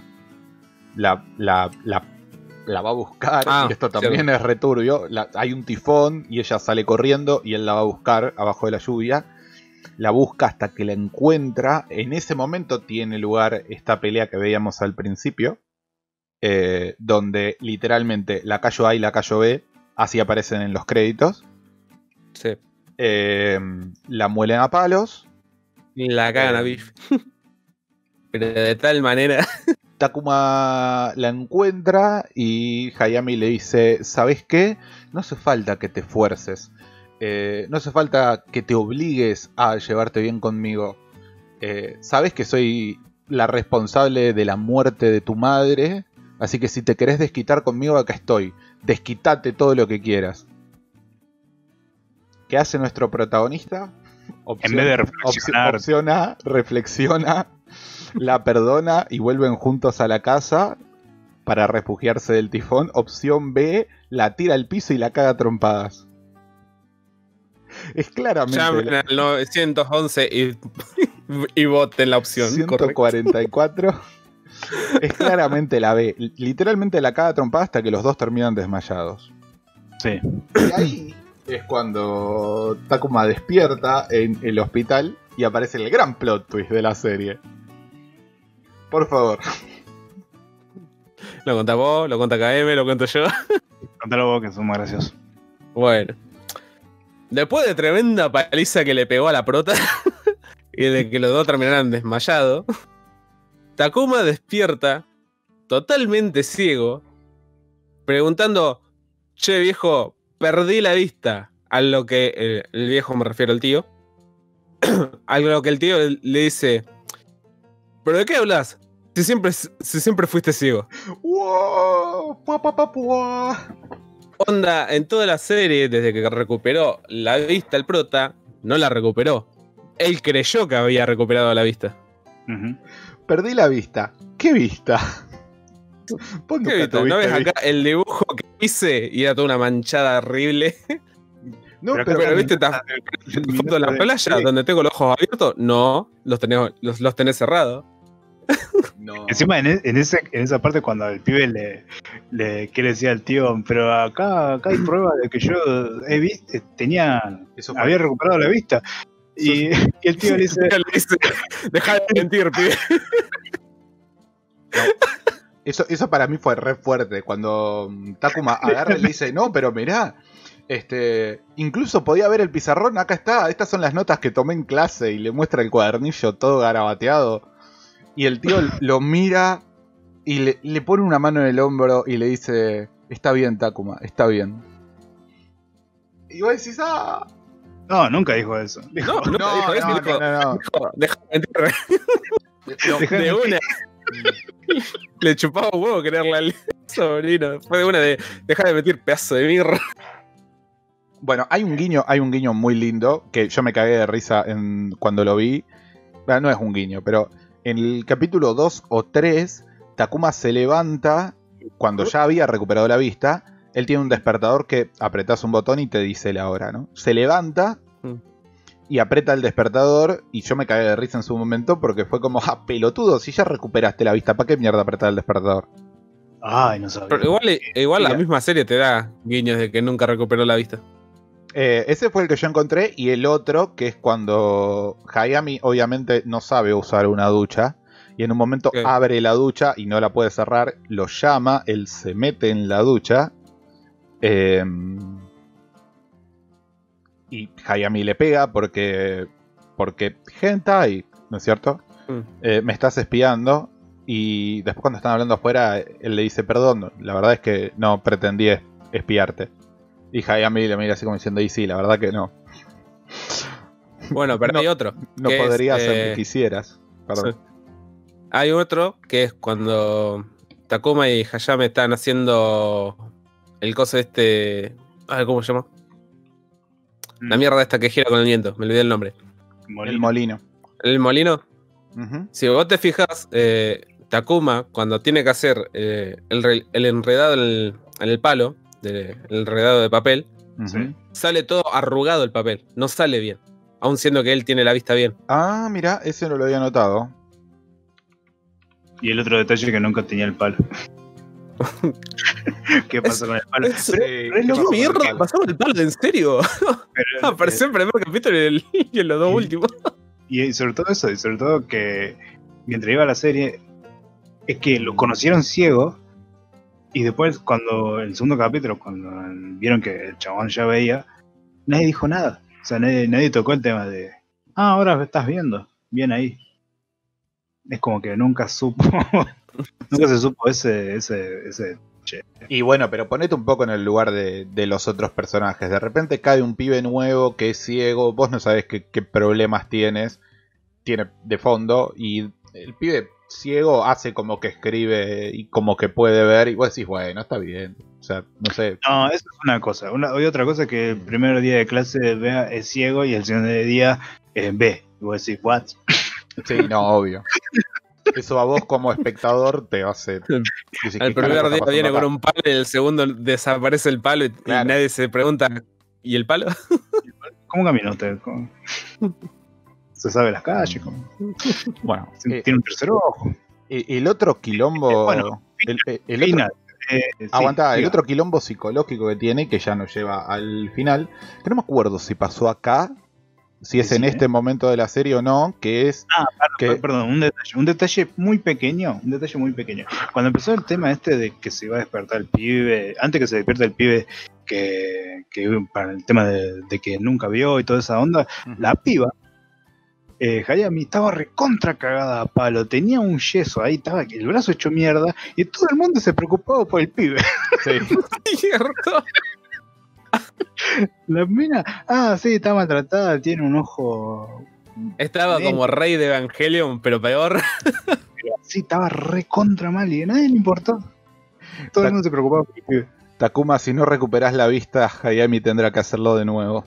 va a buscar. Ah, Y esto también cierto. es returbio. Hay un tifón y ella sale corriendo y él la va a buscar abajo de la lluvia. La busca hasta que la encuentra. En ese momento tiene lugar esta pelea que veíamos al principio. Donde literalmente la Cayo A y la Cayo B así aparecen en los créditos. Sí. La muelen a palos. La cagan a Biff. Pero de tal manera. Takuma la encuentra y Hayami le dice, ¿sabes qué? No hace falta que te fuerces. No hace falta que te obligues a llevarte bien conmigo. Sabes que soy la responsable de la muerte de tu madre. Así que si te querés desquitar conmigo, acá estoy. Desquitate todo lo que quieras. ¿Qué hace nuestro protagonista? En vez de reflexionar. Opción A, reflexiona, la perdona y vuelven juntos a la casa para refugiarse del tifón. Opción B, la tira al piso y la caga a trompadas. Es claramente Llamen al 911 y voten la opción. correcto. 144. Es claramente la B. Literalmente la caga a trompadas hasta que los dos terminan desmayados. Sí. Y ahí es cuando Takuma despierta en el hospital y aparece el gran plot twist de la serie. Por favor. Lo contás vos, lo cuenta KM, lo cuento yo. Contalo vos que son más graciosos. Bueno. Después de tremenda paliza que le pegó a la prota y de que los dos terminaran desmayados, Takuma despierta totalmente ciego, preguntando: che viejo, perdí la vista. A lo que el viejo, me refiero al tío, a lo que el tío le dice: ¿pero de qué hablas? Si siempre fuiste ciego. ¡Wow! ¡Pua, pua, pua, pua! Onda, en toda la serie, desde que recuperó la vista el prota, no la recuperó. Él creyó que había recuperado la vista. Ujú. Perdí la vista. ¿Qué vista? Vos nunca ¿Qué vista? ¿No tuviste ves vista. acá el dibujo que hice? Y era toda una manchada horrible. No, Pero pero, Pero viste esta minuto foto en la de- playa sí. donde tengo los ojos abiertos. No, los tenés cerrados. no. Encima en esa parte cuando el pibe le quiere decir al tío, pero acá hay pruebas de que yo he visto, Eso fue- había recuperado la vista. Y el tío le dice, Le dice: dejá de mentir, pibe. Eso para mí fue re fuerte. Cuando Takuma agarra y le dice, no, pero mirá, incluso podía ver el pizarrón, acá está, estas son las notas que tomé en clase, y le muestra el cuadernillo todo garabateado. Y el tío lo mira y le pone una mano en el hombro y le dice, está bien, Takuma, está bien. Y vos decís, ah, no, nunca dijo eso. No, nunca dijo eso. Dijo: no. dejá de mentir. Lo- De una. Le chupaba un huevo quererle al sobrino. Fue de una de: dejar de meter pedazo de mirra. Bueno, hay un guiño muy lindo que yo me cagué de risa cuando lo vi. Bueno, no es un guiño, pero en el capítulo 2 o 3, Takuma se levanta cuando ya había recuperado la vista. Él tiene un despertador que apretás un botón y te dice la hora, ¿no? Se levanta y aprieta el despertador, y yo me cagué de risa en su momento porque fue como, ah, pelotudo, si ya recuperaste la vista, ¿para qué mierda apretar el despertador? Ay, no sabía. Pero igual la Mira. misma serie te da guiños de que nunca recuperó la vista. Ese fue el que yo encontré, y el otro, que es cuando Hayami obviamente no sabe usar una ducha, y en un momento Ok. abre la ducha y no la puede cerrar, lo llama, él se mete en la ducha, y Hayami le pega porque hentai, ¿no es cierto? Me estás espiando, y después cuando están hablando afuera, él le dice, perdón, la verdad es que no pretendí espiarte. Y Hayami le mira así como diciendo, y sí, la verdad que no. Bueno, pero No, hay otro. No que podría es, ser que quisieras. Perdón. sí. Hay otro que es cuando Takuma y Hayame están haciendo el coso este. Ay, ¿cómo se llama? La mierda esta que gira con el viento. Me olvidé el nombre. El molino. El molino. Ujú. Si vos te fijas, Takuma, cuando tiene que hacer el enredado en el palo, el enredado de papel, Ujú. Sí. sale todo arrugado el papel. No sale bien. Aun siendo que él tiene la vista bien. Ah, mira, ese no lo había notado. Y el otro detalle que nunca tenía el palo. ¿Qué pasó con el palo? pero es ¿Qué loco, mierda porque- pasó con el palo? ¿En serio? pero, Apareció en el primer capítulo y en los dos Sí. últimos. y sobre todo eso, y sobre todo que mientras iba la serie, es que lo conocieron ciego, y después cuando el segundo capítulo, cuando vieron que el chabón ya veía, nadie dijo nada. O sea, nadie tocó el tema de, ahora estás viendo, bien ahí. Es como que nunca supo, nunca se supo ese Y bueno, pero ponete un poco en el lugar de los otros personajes. De repente cae un pibe nuevo que es ciego, vos no sabés qué problemas tiene de fondo, y el pibe ciego hace como que escribe y como que puede ver, y vos decís, bueno, está bien. O sea, no sé. No, eso es una cosa. Hay otra cosa que el primer día de clase vea es ciego y el segundo día ve. Y vos decís, ¿what? Sí, no, obvio. Eso a vos como espectador te hace... decís, El ¿qué primer carajo está día viene pasando con un palo y el segundo desaparece el palo y Claro. nadie se pregunta: ¿y el palo? ¿Cómo camina usted? ¿Se sabe las calles? ¿Cómo? Bueno, ¿Tiene un tercer ojo? el otro quilombo... bueno, el otro, Final. aguantá, el diga. otro quilombo psicológico que tiene, que ya nos lleva al final, que no me acuerdo si pasó acá, si es Sí, en este momento de la serie o no, que es que Perdón, un detalle muy pequeño, Cuando empezó el tema este de que se iba a despertar el pibe, antes que se despierte el pibe, que para el tema de que nunca vio y toda esa onda, la piba, Hayami estaba recontra cagada a palo, tenía un yeso ahí, estaba el brazo hecho mierda, y todo el mundo se preocupaba por el pibe. sí, Cierto. La mina, sí, está maltratada, tiene un ojo. Estaba como rey de Evangelion, pero peor. Sí, estaba recontra mal y a nadie le importó. Todo el mundo se preocupaba por el pibe. Takuma, si no recuperas la vista, Hayami tendrá que hacerlo de nuevo.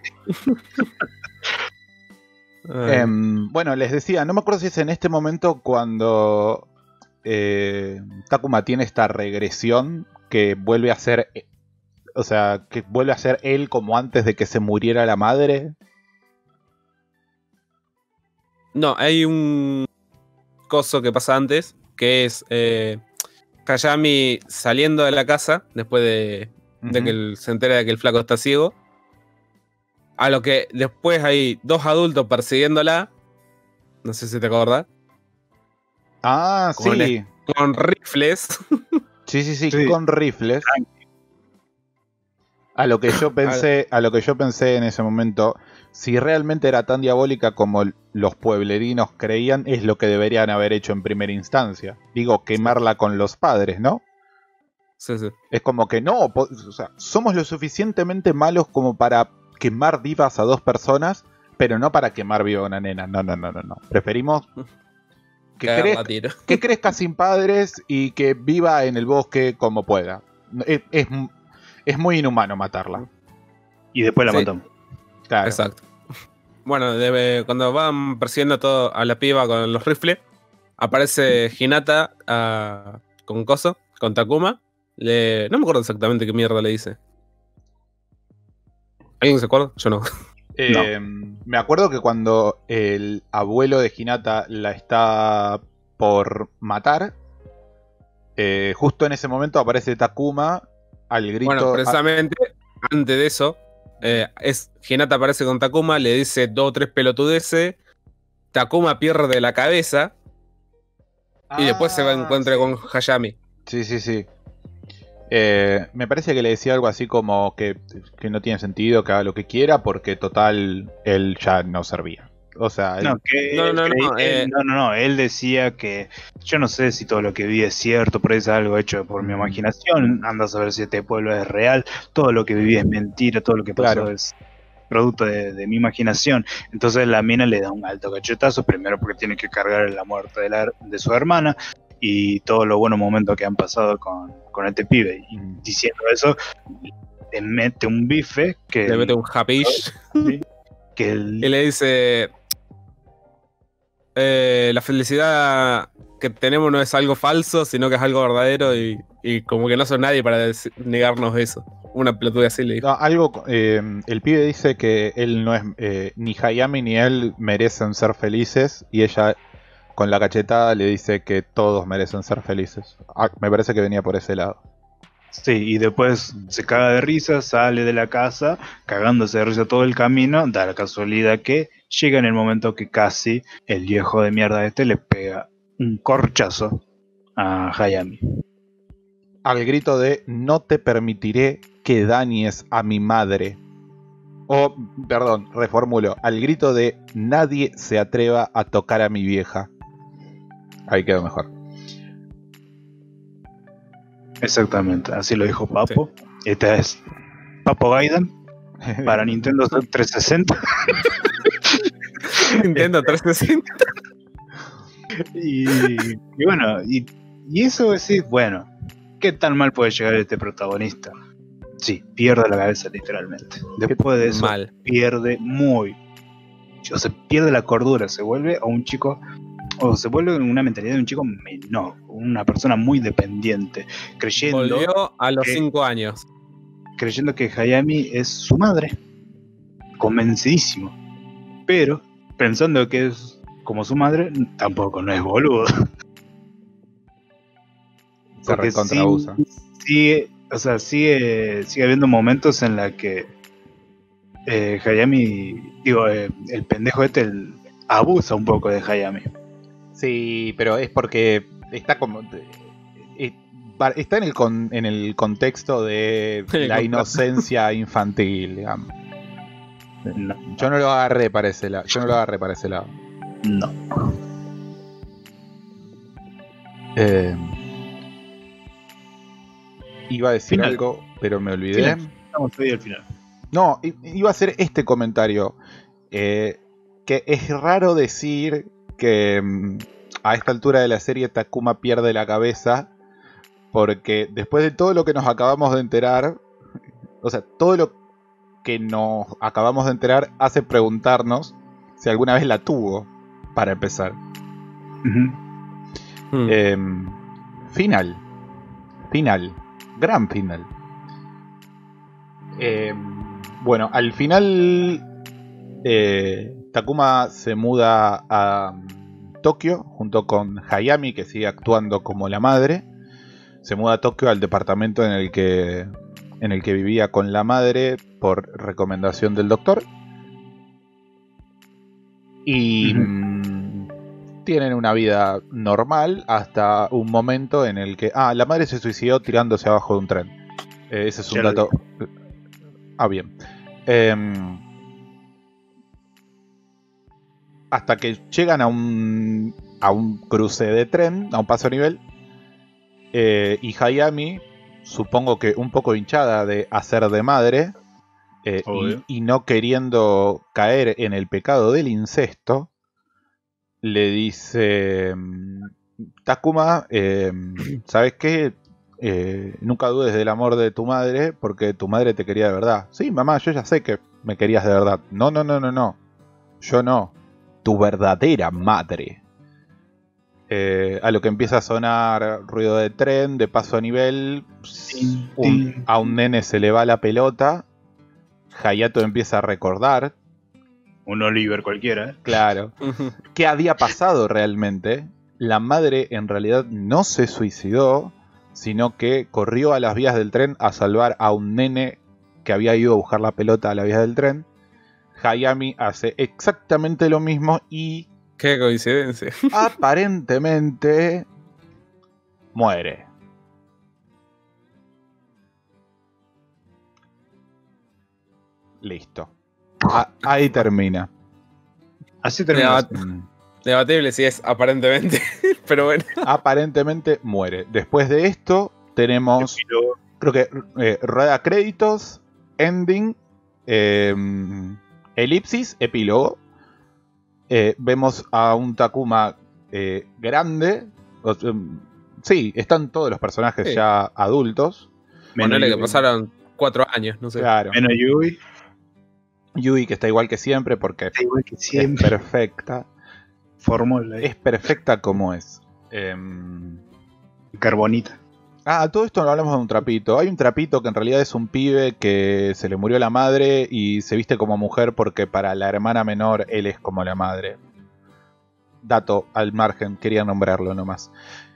Bueno, les decía, no me acuerdo si es en este momento cuando Takuma tiene esta regresión que vuelve a ser, o sea, que vuelve a ser él como antes de que se muriera la madre. No, hay un coso que pasa antes, que es Hayami saliendo de la casa después de que se entera de que el flaco está ciego. A lo que después hay dos adultos persiguiéndola. No sé si te acordás. Ah, Con sí. Con rifles. Sí, con rifles. A lo que yo pensé en ese momento, si realmente era tan diabólica como los pueblerinos creían, es lo que deberían haber hecho en primera instancia. Digo, quemarla con los padres, ¿no? Sí. Es como que no, o sea, somos lo suficientemente malos como para quemar vivas a dos personas, pero no para quemar viva a una nena. No. Preferimos que crezca sin padres y que viva en el bosque como pueda. Es muy inhumano matarla. Y después la matamos. Claro. Exacto. Bueno, cuando van persiguiendo todo a la piba con los rifles, aparece Hinata con Takuma. No me acuerdo exactamente qué mierda le dice. ¿Alguien se acuerda? Yo no. Me acuerdo que cuando el abuelo de Hinata la está por matar, justo en ese momento aparece Takuma al grito. Bueno, precisamente antes de eso, Hinata aparece con Takuma, le dice 2 o 3 pelotudeces. Takuma pierde la cabeza y después se encuentra con Hayami. Sí. Me parece que le decía algo así como que no tiene sentido que haga lo que quiera porque total él ya no servía. O sea, él decía que yo no sé si todo lo que vi es cierto, pero es algo hecho por mi imaginación. Anda a saber si este pueblo es real, todo lo que viví es mentira, todo lo que pasó es producto de mi imaginación. Entonces la mina le da un alto cachetazo, primero porque tiene que cargar la muerte de su hermana y todos los buenos momentos que han pasado con este pibe. Y diciendo eso, le mete un bife que le mete un hapish. Y le dice: la felicidad que tenemos no es algo falso, sino que es algo verdadero, y como que no sos nadie para negarnos eso. Una pelotuda así le dijo. No, el pibe dice que él no es, ni Hayami ni él merecen ser felices, y ella con la cachetada le dice que todos merecen ser felices. Me parece que venía por ese lado. Sí, y después se caga de risa, sale de la casa, cagándose de risa todo el camino. Da la casualidad que llega en el momento que casi el viejo de mierda le pega un corchazo a Hayami. Al grito de no te permitiré que dañes a mi madre. Perdón, reformulo. Al grito de nadie se atreva a tocar a mi vieja. Ahí quedó mejor. Exactamente, así lo dijo Papo. Sí. Este es Papo Gaiden para Nintendo 360. Nintendo 360. Y bueno, y eso es decir, bueno, ¿qué tan mal puede llegar este protagonista? Sí, pierde la cabeza literalmente. Después de eso, pierde pierde la cordura, se vuelve a un chico, o se vuelve una mentalidad de un chico menor, una persona muy dependiente, volvió a los 5 años. Creyendo que Hayami es su madre, convencidísimo, pero pensando que es como su madre, tampoco, no es boludo. Se recontrausa. Sigue habiendo momentos en la que Hayami, digo, el pendejo abusa un poco de Hayami. Sí, pero es porque está como... está en el contexto de la inocencia infantil, digamos. No. Yo no lo agarré para ese lado. No. Iba a decir Final. algo, pero me olvidé. Estamos ahí al final. No, iba a hacer este comentario. Que es raro decir que a esta altura de la serie Takuma pierde la cabeza. Porque después de todo lo que nos acabamos de enterar, o sea, todo lo que nos acabamos de enterar hace preguntarnos si alguna vez la tuvo, para empezar. Final. Gran final. Bueno, al final Takuma se muda a Tokio junto con Hayami, que sigue actuando como la madre. Se muda a Tokio al departamento en el que vivía con la madre por recomendación del doctor. Y tienen una vida normal hasta un momento en el que... la madre se suicidó tirándose abajo de un tren. Ese es un dato... bien. Hasta que llegan a un cruce de tren, a un paso a nivel. Y Hayami, supongo que un poco hinchada de hacer de madre, y no queriendo caer en el pecado del incesto, le dice: Takuma, ¿sabes qué? Nunca dudes del amor de tu madre, porque tu madre te quería de verdad. Sí, mamá, yo ya sé que me querías de verdad. No. Yo no. Tu verdadera madre. A lo que empieza a sonar ruido de tren, de paso a nivel. A un nene se le va la pelota. Hayato empieza a recordar. Un Oliver cualquiera. Claro. ¿Qué había pasado realmente? La madre en realidad no se suicidó, sino que corrió a las vías del tren a salvar a un nene que había ido a buscar la pelota a las vías del tren. Hayami hace exactamente lo mismo y... ¡Qué coincidencia! Aparentemente... muere. Listo. Ahí termina. Así termina. Debatible si es aparentemente, pero bueno. Aparentemente muere. Después de esto tenemos, creo que rueda créditos, ending, elipsis, epílogo. Vemos a un Takuma grande. Sí, están todos los personajes ya adultos. Ponele que pasaron 4 años, no sé. Claro. Menos Yui. Yui, que está igual que siempre porque Está igual que siempre. es perfecta. Fórmula. Es perfecta como es. Carbonita. Todo esto no hablamos de un trapito. Hay un trapito que en realidad es un pibe que se le murió la madre y se viste como mujer porque para la hermana menor él es como la madre. Dato al margen, quería nombrarlo nomás.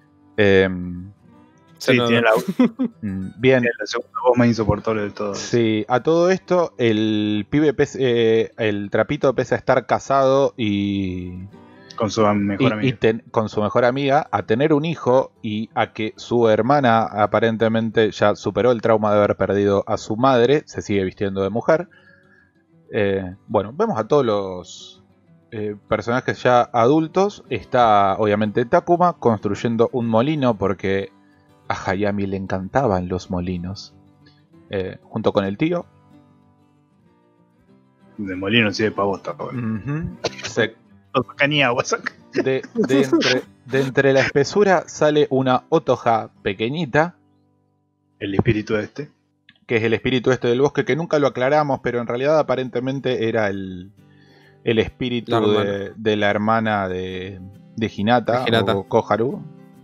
Sí, tiene la bien. la segunda voz más insoportable de todo. Sí, a todo esto el pibe el trapito pese a estar casado y con su mejor amiga. Con su mejor amiga, a tener un hijo y a que su hermana aparentemente ya superó el trauma de haber perdido a su madre, se sigue vistiendo de mujer. Bueno, vemos a todos los personajes ya adultos. Está obviamente Takuma construyendo un molino porque a Hayami le encantaban los molinos. Junto con el tío. De molino sí de pavosta. De entre la espesura sale una otoja pequeñita. El espíritu este. Que es el espíritu este del bosque, que nunca lo aclaramos, pero en realidad aparentemente era el espíritu de la hermana de Hinata, o Koharu.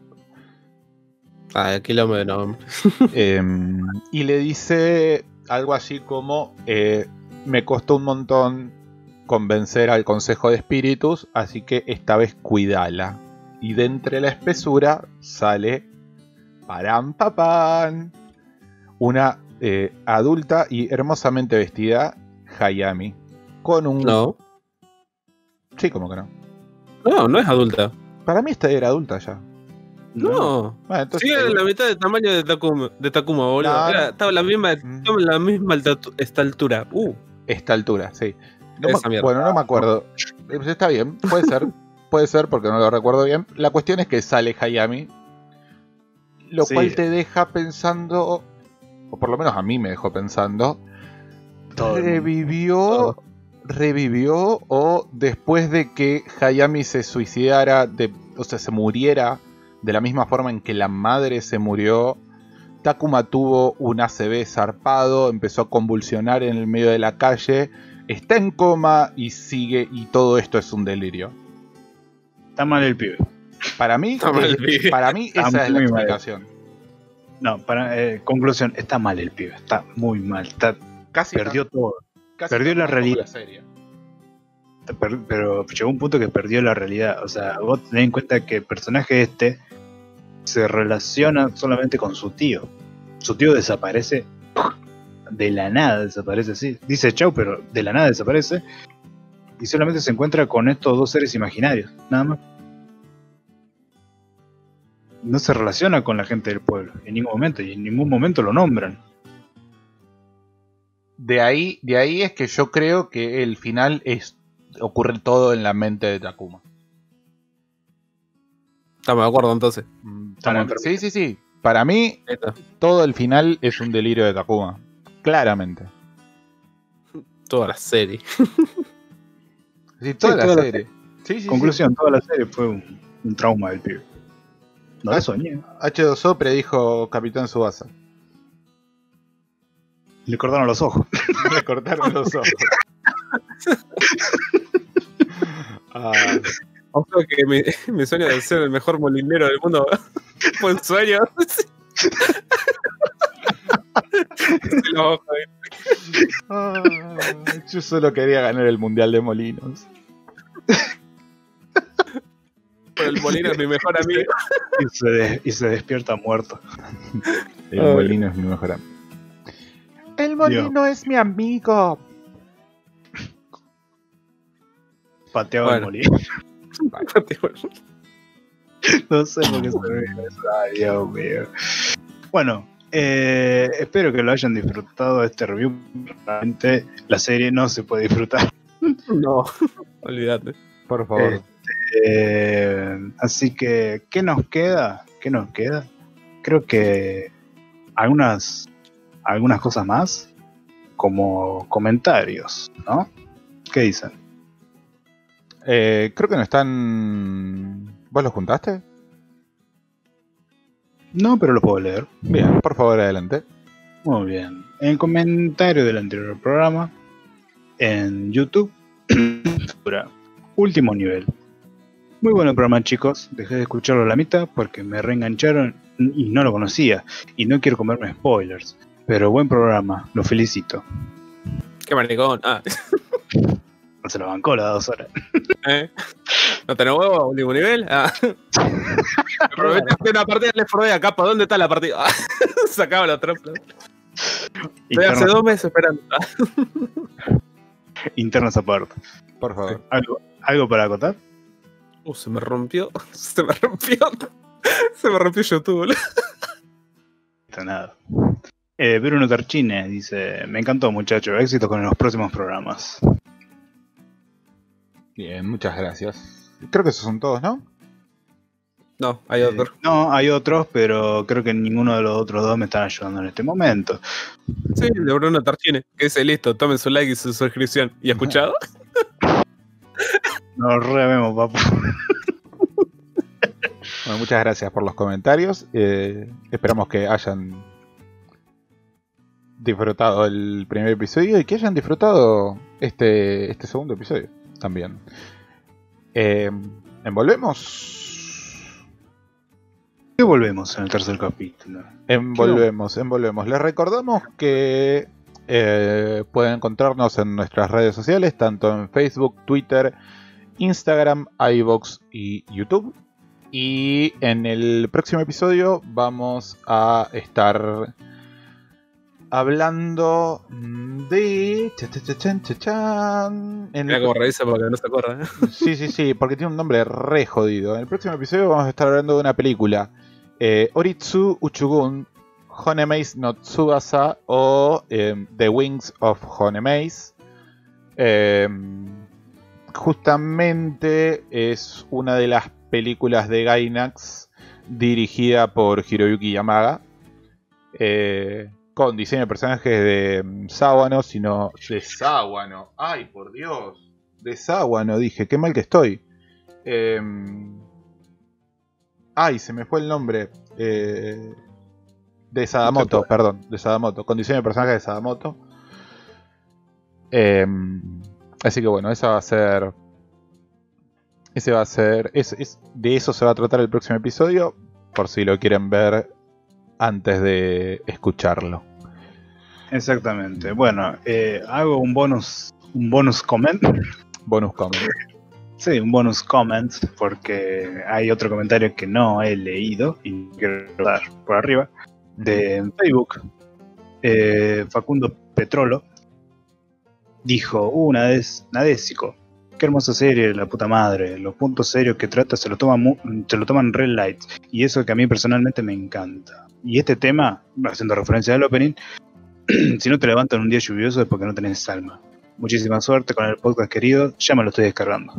Kilómetro de nombre. Y le dice algo así como: me costó un montón convencer al Consejo de Espíritus, así que esta vez cuídala. Y de entre la espesura sale ¡param, papán! Una adulta y hermosamente vestida Hayami con un... No. Sí, como que no. No, no es adulta. Para mí esta era adulta ya. No. Bueno, entonces, Sí, era la mitad de tamaño de Takuma, boludo. No, Estaba la misma, esta altura. esta altura, sí. Esa mierda. Bueno, no me acuerdo. Está bien, puede ser porque no lo recuerdo bien. La cuestión es que sale Hayami, lo Sí. cual te deja pensando, o por lo menos a mí me dejó pensando, Todo el mundo. revivió o después de que Hayami se suicidara, o sea, se muriera de la misma forma en que la madre se murió, Takuma tuvo un ACV zarpado, empezó a convulsionar en el medio de la calle, está en coma y sigue, y todo esto es un delirio. Está mal el pibe. Para mí, Está mal el pibe. para mí Está esa es la muy mal. explicación. No, conclusión, está mal el pibe. Está muy mal. Casi Perdió todo. casi perdió tan la mal como realidad. la serie. Pero llegó un punto que perdió la realidad. O sea, vos tenés en cuenta que el personaje se relaciona solamente con su tío. Su tío desaparece de la nada, desaparece así. Dice chau, pero de la nada desaparece. Y solamente se encuentra con estos dos seres imaginarios, nada más. No se relaciona con la gente del pueblo en ningún momento, y en ningún momento lo nombran. De ahí es que yo creo que el final ocurre todo en la mente de Takuma. Estamos de acuerdo entonces. Para mí- sí. Para mí, Ahí está. todo el final es un delirio de Takuma. Claramente. Toda la serie. Sí, toda la toda la serie. Sí. Conclusión, toda la serie fue un trauma del pibe. No lo soñé. H2O predijo Capitán Tsubasa. Le cortaron los ojos. Le cortaron los ojos. Ah, O sea que mi sueño de ser el mejor molinero del mundo fue un sueño. yo solo quería ganar el Mundial de Molinos. Pero el molino es mi mejor amigo. Y se despierta muerto. El Ay. molino es mi mejor amigo. El molino es mi amigo. Pateaba el Bueno. molino. No sé por qué se ve eso. Ay, Dios mío. Bueno, espero que lo hayan disfrutado este review. Realmente la serie no se puede disfrutar. No, olvídate. Por favor. Así que, ¿qué nos queda? Creo que algunas cosas más, como comentarios, ¿no? ¿Qué dicen? Creo que no están... ¿Vos los juntaste? No, pero lo puedo leer. Bien, por favor, adelante. Muy bien. En el comentario del anterior programa, en YouTube, último nivel. Muy bueno el programa, chicos. Dejé de escucharlo a la mitad porque me reengancharon y no lo conocía. Y no quiero comerme spoilers. Pero buen programa, lo felicito. Qué maricón. No se lo bancó las 2 horas. ¿No tenés huevo? ¿Último nivel? Me prometiste una partida de Left 4 Dead acá. ¿Para dónde está la partida? Sacaba la trampa. Estoy hace 2 meses esperando. Internas aparte. Por favor. ¿Algo para acotar? Se me rompió. Se me rompió YouTube, boludo. Está nada. Bruno Tarchine dice: me encantó, muchachos. Éxito con los próximos programas. Bien, muchas gracias. Creo que esos son todos, ¿no? No, hay otro. No, hay otros, pero creo que ninguno de los otros dos me están ayudando en este momento. Sí, de Bruno Tarchine. Que dice: listo, tomen su like y su suscripción. ¿Y escuchado? Nos revemos, papu. Bueno, muchas gracias por los comentarios. Esperamos que hayan disfrutado el primer episodio y que hayan disfrutado este segundo episodio también. ¿Envolvemos? ¿Qué volvemos en el tercer capítulo? Envolvemos. Les recordamos que pueden encontrarnos en nuestras redes sociales, tanto en Facebook, Twitter, Instagram, iVoox y YouTube. Y en el próximo episodio vamos a estar hablando de... Mira cómo revisa porque no se acuerda. Sí, porque tiene un nombre re jodido. En el próximo episodio vamos a estar hablando de una película. Oritsu Uchugun Honemaze no Tsubasa o The Wings of Honemaze. Justamente es una de las películas de Gainax dirigida por Hiroyuki Yamaga, con diseño de personajes de Sawano, sino de Sawano. ¡Ay, por Dios! De Sawano, dije, qué mal que estoy. Ay, se me fue el nombre. De Sadamoto, perdón, de Sadamoto, con diseño de personajes de Sadamoto. Así que bueno, esa va a ser. Ese va a ser. De eso se va a tratar el próximo episodio. Por si lo quieren ver antes de escucharlo. Exactamente. Bueno, hago un bonus comment. Bonus comment. Sí, un bonus comment, porque hay otro comentario que no he leído y quiero dar por arriba. De Facebook. Facundo Petrolo dijo: Nadesico, qué hermosa serie, la puta madre. Los puntos serios que trata se lo toman re light. Y eso que a mí personalmente me encanta. Y este tema, haciendo referencia al opening, si no te levantan un día lluvioso es porque no tenés alma. Muchísima suerte con el podcast, querido. Ya me lo estoy descargando.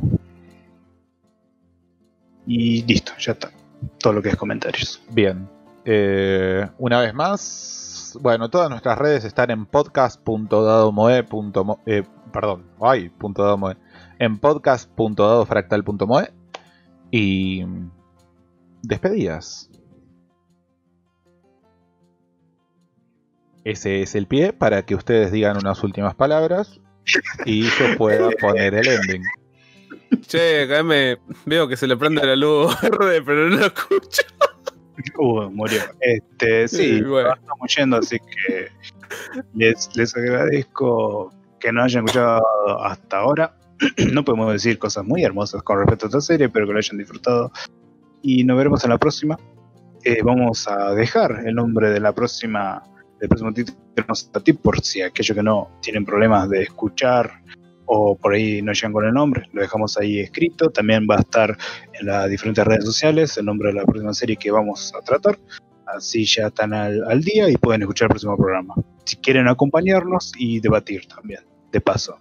Y listo, ya está. Todo lo que es comentarios. Bien. Una vez más, bueno, todas nuestras redes están en podcast.dadomoe. En podcast.dadofractal.moe. Y despedidas. Ese es el pie para que ustedes digan unas últimas palabras y yo pueda poner el ending. Che, acá veo que se le prende la luz verde, pero no lo escucho. Murió. Sí, bueno. Estamos yendo, así que les agradezco que nos hayan escuchado hasta ahora. No podemos decir cosas muy hermosas con respecto a esta serie, pero que lo hayan disfrutado. Y nos veremos en la próxima. Vamos a dejar el nombre de del próximo título a ti, por si aquellos que no tienen problemas de escuchar o por ahí no llegan con el nombre, lo dejamos ahí escrito. También va a estar en las diferentes redes sociales el nombre de la próxima serie que vamos a tratar, así ya están al día y pueden escuchar el próximo programa si quieren acompañarnos y debatir también, de paso.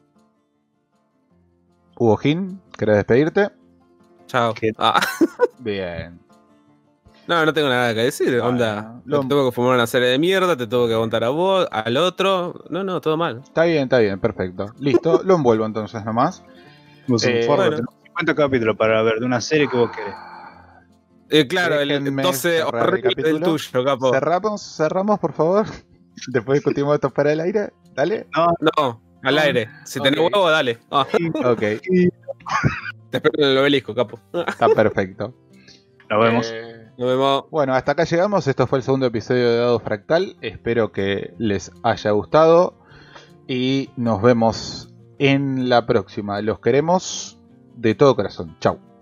Hugo Jin, ¿querés despedirte? Chao. ¿Qué? Bien. No tengo nada que decir. Onda, te tengo que fumar una serie de mierda, te tengo que aguantar a vos, al otro. No, todo mal. Está bien, perfecto. Listo, lo envuelvo entonces nomás. Vos tenemos 50 capítulos para ver de una serie que vos querés. Claro, el 12 horrible del tuyo, capo. Cerramos, por favor. Después discutimos esto para el aire. Dale. No, al aire. Si tenés huevo, dale. Ok. Te espero en el obelisco, capo. Está perfecto. Nos vemos. Nos vemos. Bueno, hasta acá llegamos. Esto fue el segundo episodio de Dado Fractal. Espero que les haya gustado. Y nos vemos en la próxima. Los queremos de todo corazón. Chau.